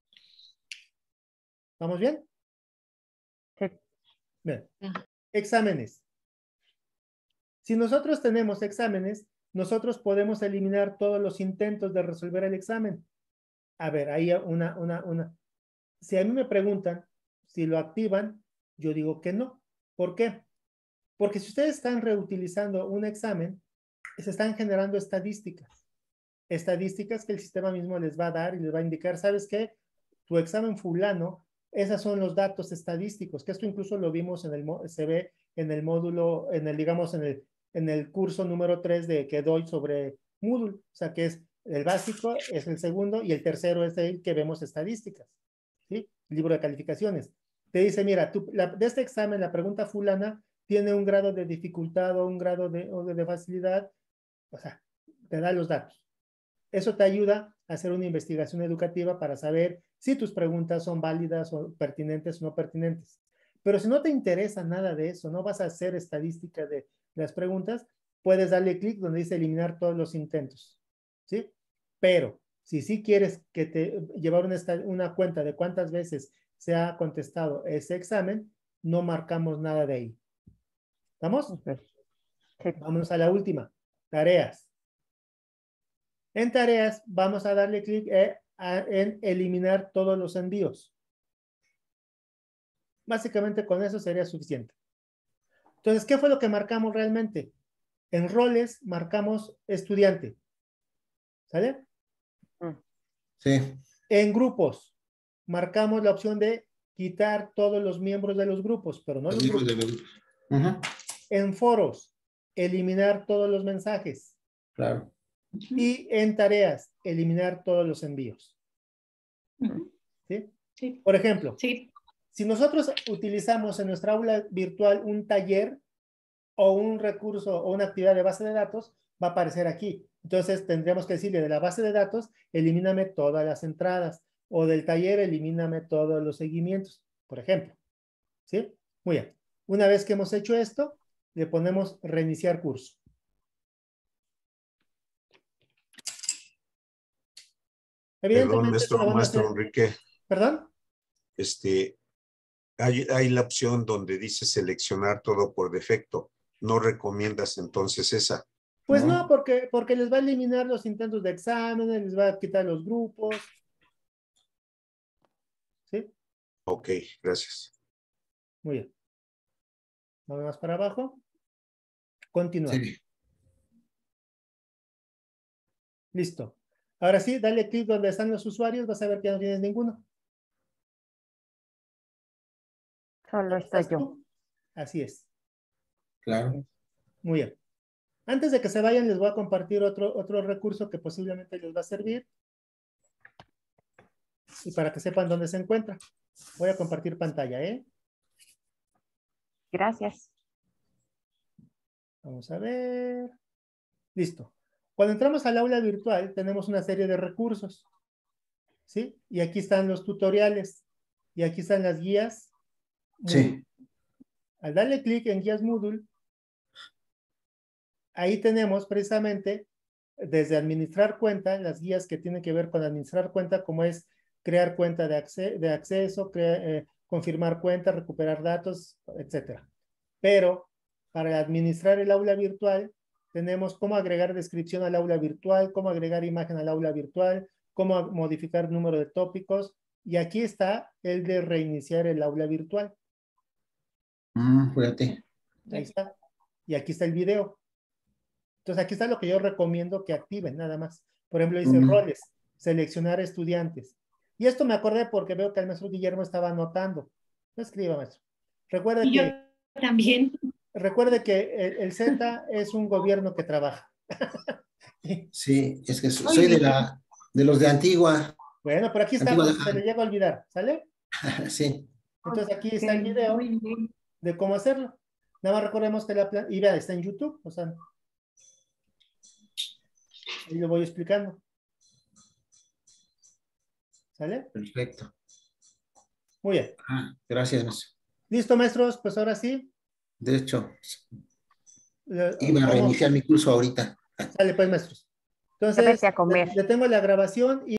¿Vamos bien? Sí. Bien. Exámenes. Si nosotros tenemos exámenes, nosotros podemos eliminar todos los intentos de resolver el examen. A ver, ahí Si a mí me preguntan si lo activan, yo digo que no. ¿Por qué? Porque si ustedes están reutilizando un examen, se están generando estadísticas. Estadísticas que el sistema mismo les va a dar y les va a indicar, ¿sabes qué? Tu examen fulano, esos son los datos estadísticos, que esto incluso lo vimos se ve en el módulo, digamos, en el curso número 3 que doy sobre Moodle, o sea, que es el básico, es el segundo, y el tercero es el que vemos estadísticas, ¿sí? Libro de calificaciones. Te dice, mira, de este examen, la pregunta fulana tiene un grado de dificultad o un grado de facilidad, o sea, te da los datos. Eso te ayuda a hacer una investigación educativa para saber si tus preguntas son válidas o pertinentes o no pertinentes. Pero si no te interesa nada de eso, no vas a hacer estadística de las preguntas, puedes darle clic donde dice eliminar todos los intentos, ¿sí? Pero si sí quieres llevar una cuenta de cuántas veces se ha contestado ese examen, no marcamos nada de ahí. ¿Estamos? Okay. Sí. Vámonos a la última. Tareas. En tareas vamos a darle clic en eliminar todos los envíos. Básicamente con eso sería suficiente. Entonces, ¿qué fue lo que marcamos realmente? En roles marcamos estudiante. ¿Sale? Sí. En grupos marcamos la opción de quitar todos los miembros de los grupos, pero no los grupos. Ajá. En foros, eliminar todos los mensajes. Claro. Y en tareas, eliminar todos los envíos. ¿Sí? Sí. Por ejemplo, Sí. si nosotros utilizamos en nuestra aula virtual un taller o un recurso o una actividad de base de datos, va a aparecer aquí. Entonces tendríamos que decirle de la base de datos, elimíname todas las entradas, o del taller, elimíname todos los seguimientos, por ejemplo. ¿Sí? Muy bien. Una vez que hemos hecho esto, le ponemos reiniciar curso. Perdón, Evidentemente, esto lo van a hacer. maestro Enrique. ¿Perdón? Hay la opción donde dice seleccionar todo por defecto. ¿No recomiendas entonces esa? Pues no, porque les va a eliminar los intentos de exámenes, les va a quitar los grupos. ¿Sí? Ok, gracias. Muy bien. Vamos más para abajo. Continuar. Sí. Listo. Ahora sí, dale clic donde están los usuarios, vas a ver que no tienes ninguno. Solo estoy yo. ¿Tú? Así es. Claro. Muy bien. Antes de que se vayan, les voy a compartir otro recurso que posiblemente les va a servir. Y para que sepan dónde se encuentra. Voy a compartir pantalla, ¿eh? Gracias. Vamos a ver. Listo. Cuando entramos al aula virtual, tenemos una serie de recursos. ¿Sí? Y aquí están los tutoriales. Y aquí están las guías. Sí. Al darle clic en guías Moodle, ahí tenemos precisamente desde administrar cuenta, las guías que tienen que ver con administrar cuenta, como es crear cuenta de acceso, confirmar cuenta, recuperar datos, etc. Pero para administrar el aula virtual, tenemos cómo agregar descripción al aula virtual, cómo agregar imagen al aula virtual, cómo modificar número de tópicos, y aquí está el de reiniciar el aula virtual. Fíjate. Ahí está. Y aquí está el video. Entonces aquí está lo que yo recomiendo que activen, nada más. Por ejemplo, dice roles, seleccionar estudiantes. Y esto me acordé porque veo que el maestro Guillermo estaba anotando. No escriba, maestro. Recuerde Y yo también. Recuerde que el Z es un gobierno que trabaja. Sí, es que soy de los de Antigua. Bueno, pero aquí está, Antigua, se le llega a olvidar, ¿sale? sí. Entonces aquí está el video de cómo hacerlo. Nada más recordemos que y vea, está en YouTube, o sea, ahí lo voy explicando. ¿Sale? Perfecto. Muy bien. Gracias, maestro. ¿Listo, maestros? Pues ahora sí. De hecho, iba a reiniciar mi curso ahorita. Sale, pues, maestros. Vete Entonces, a comer. detengo la grabación y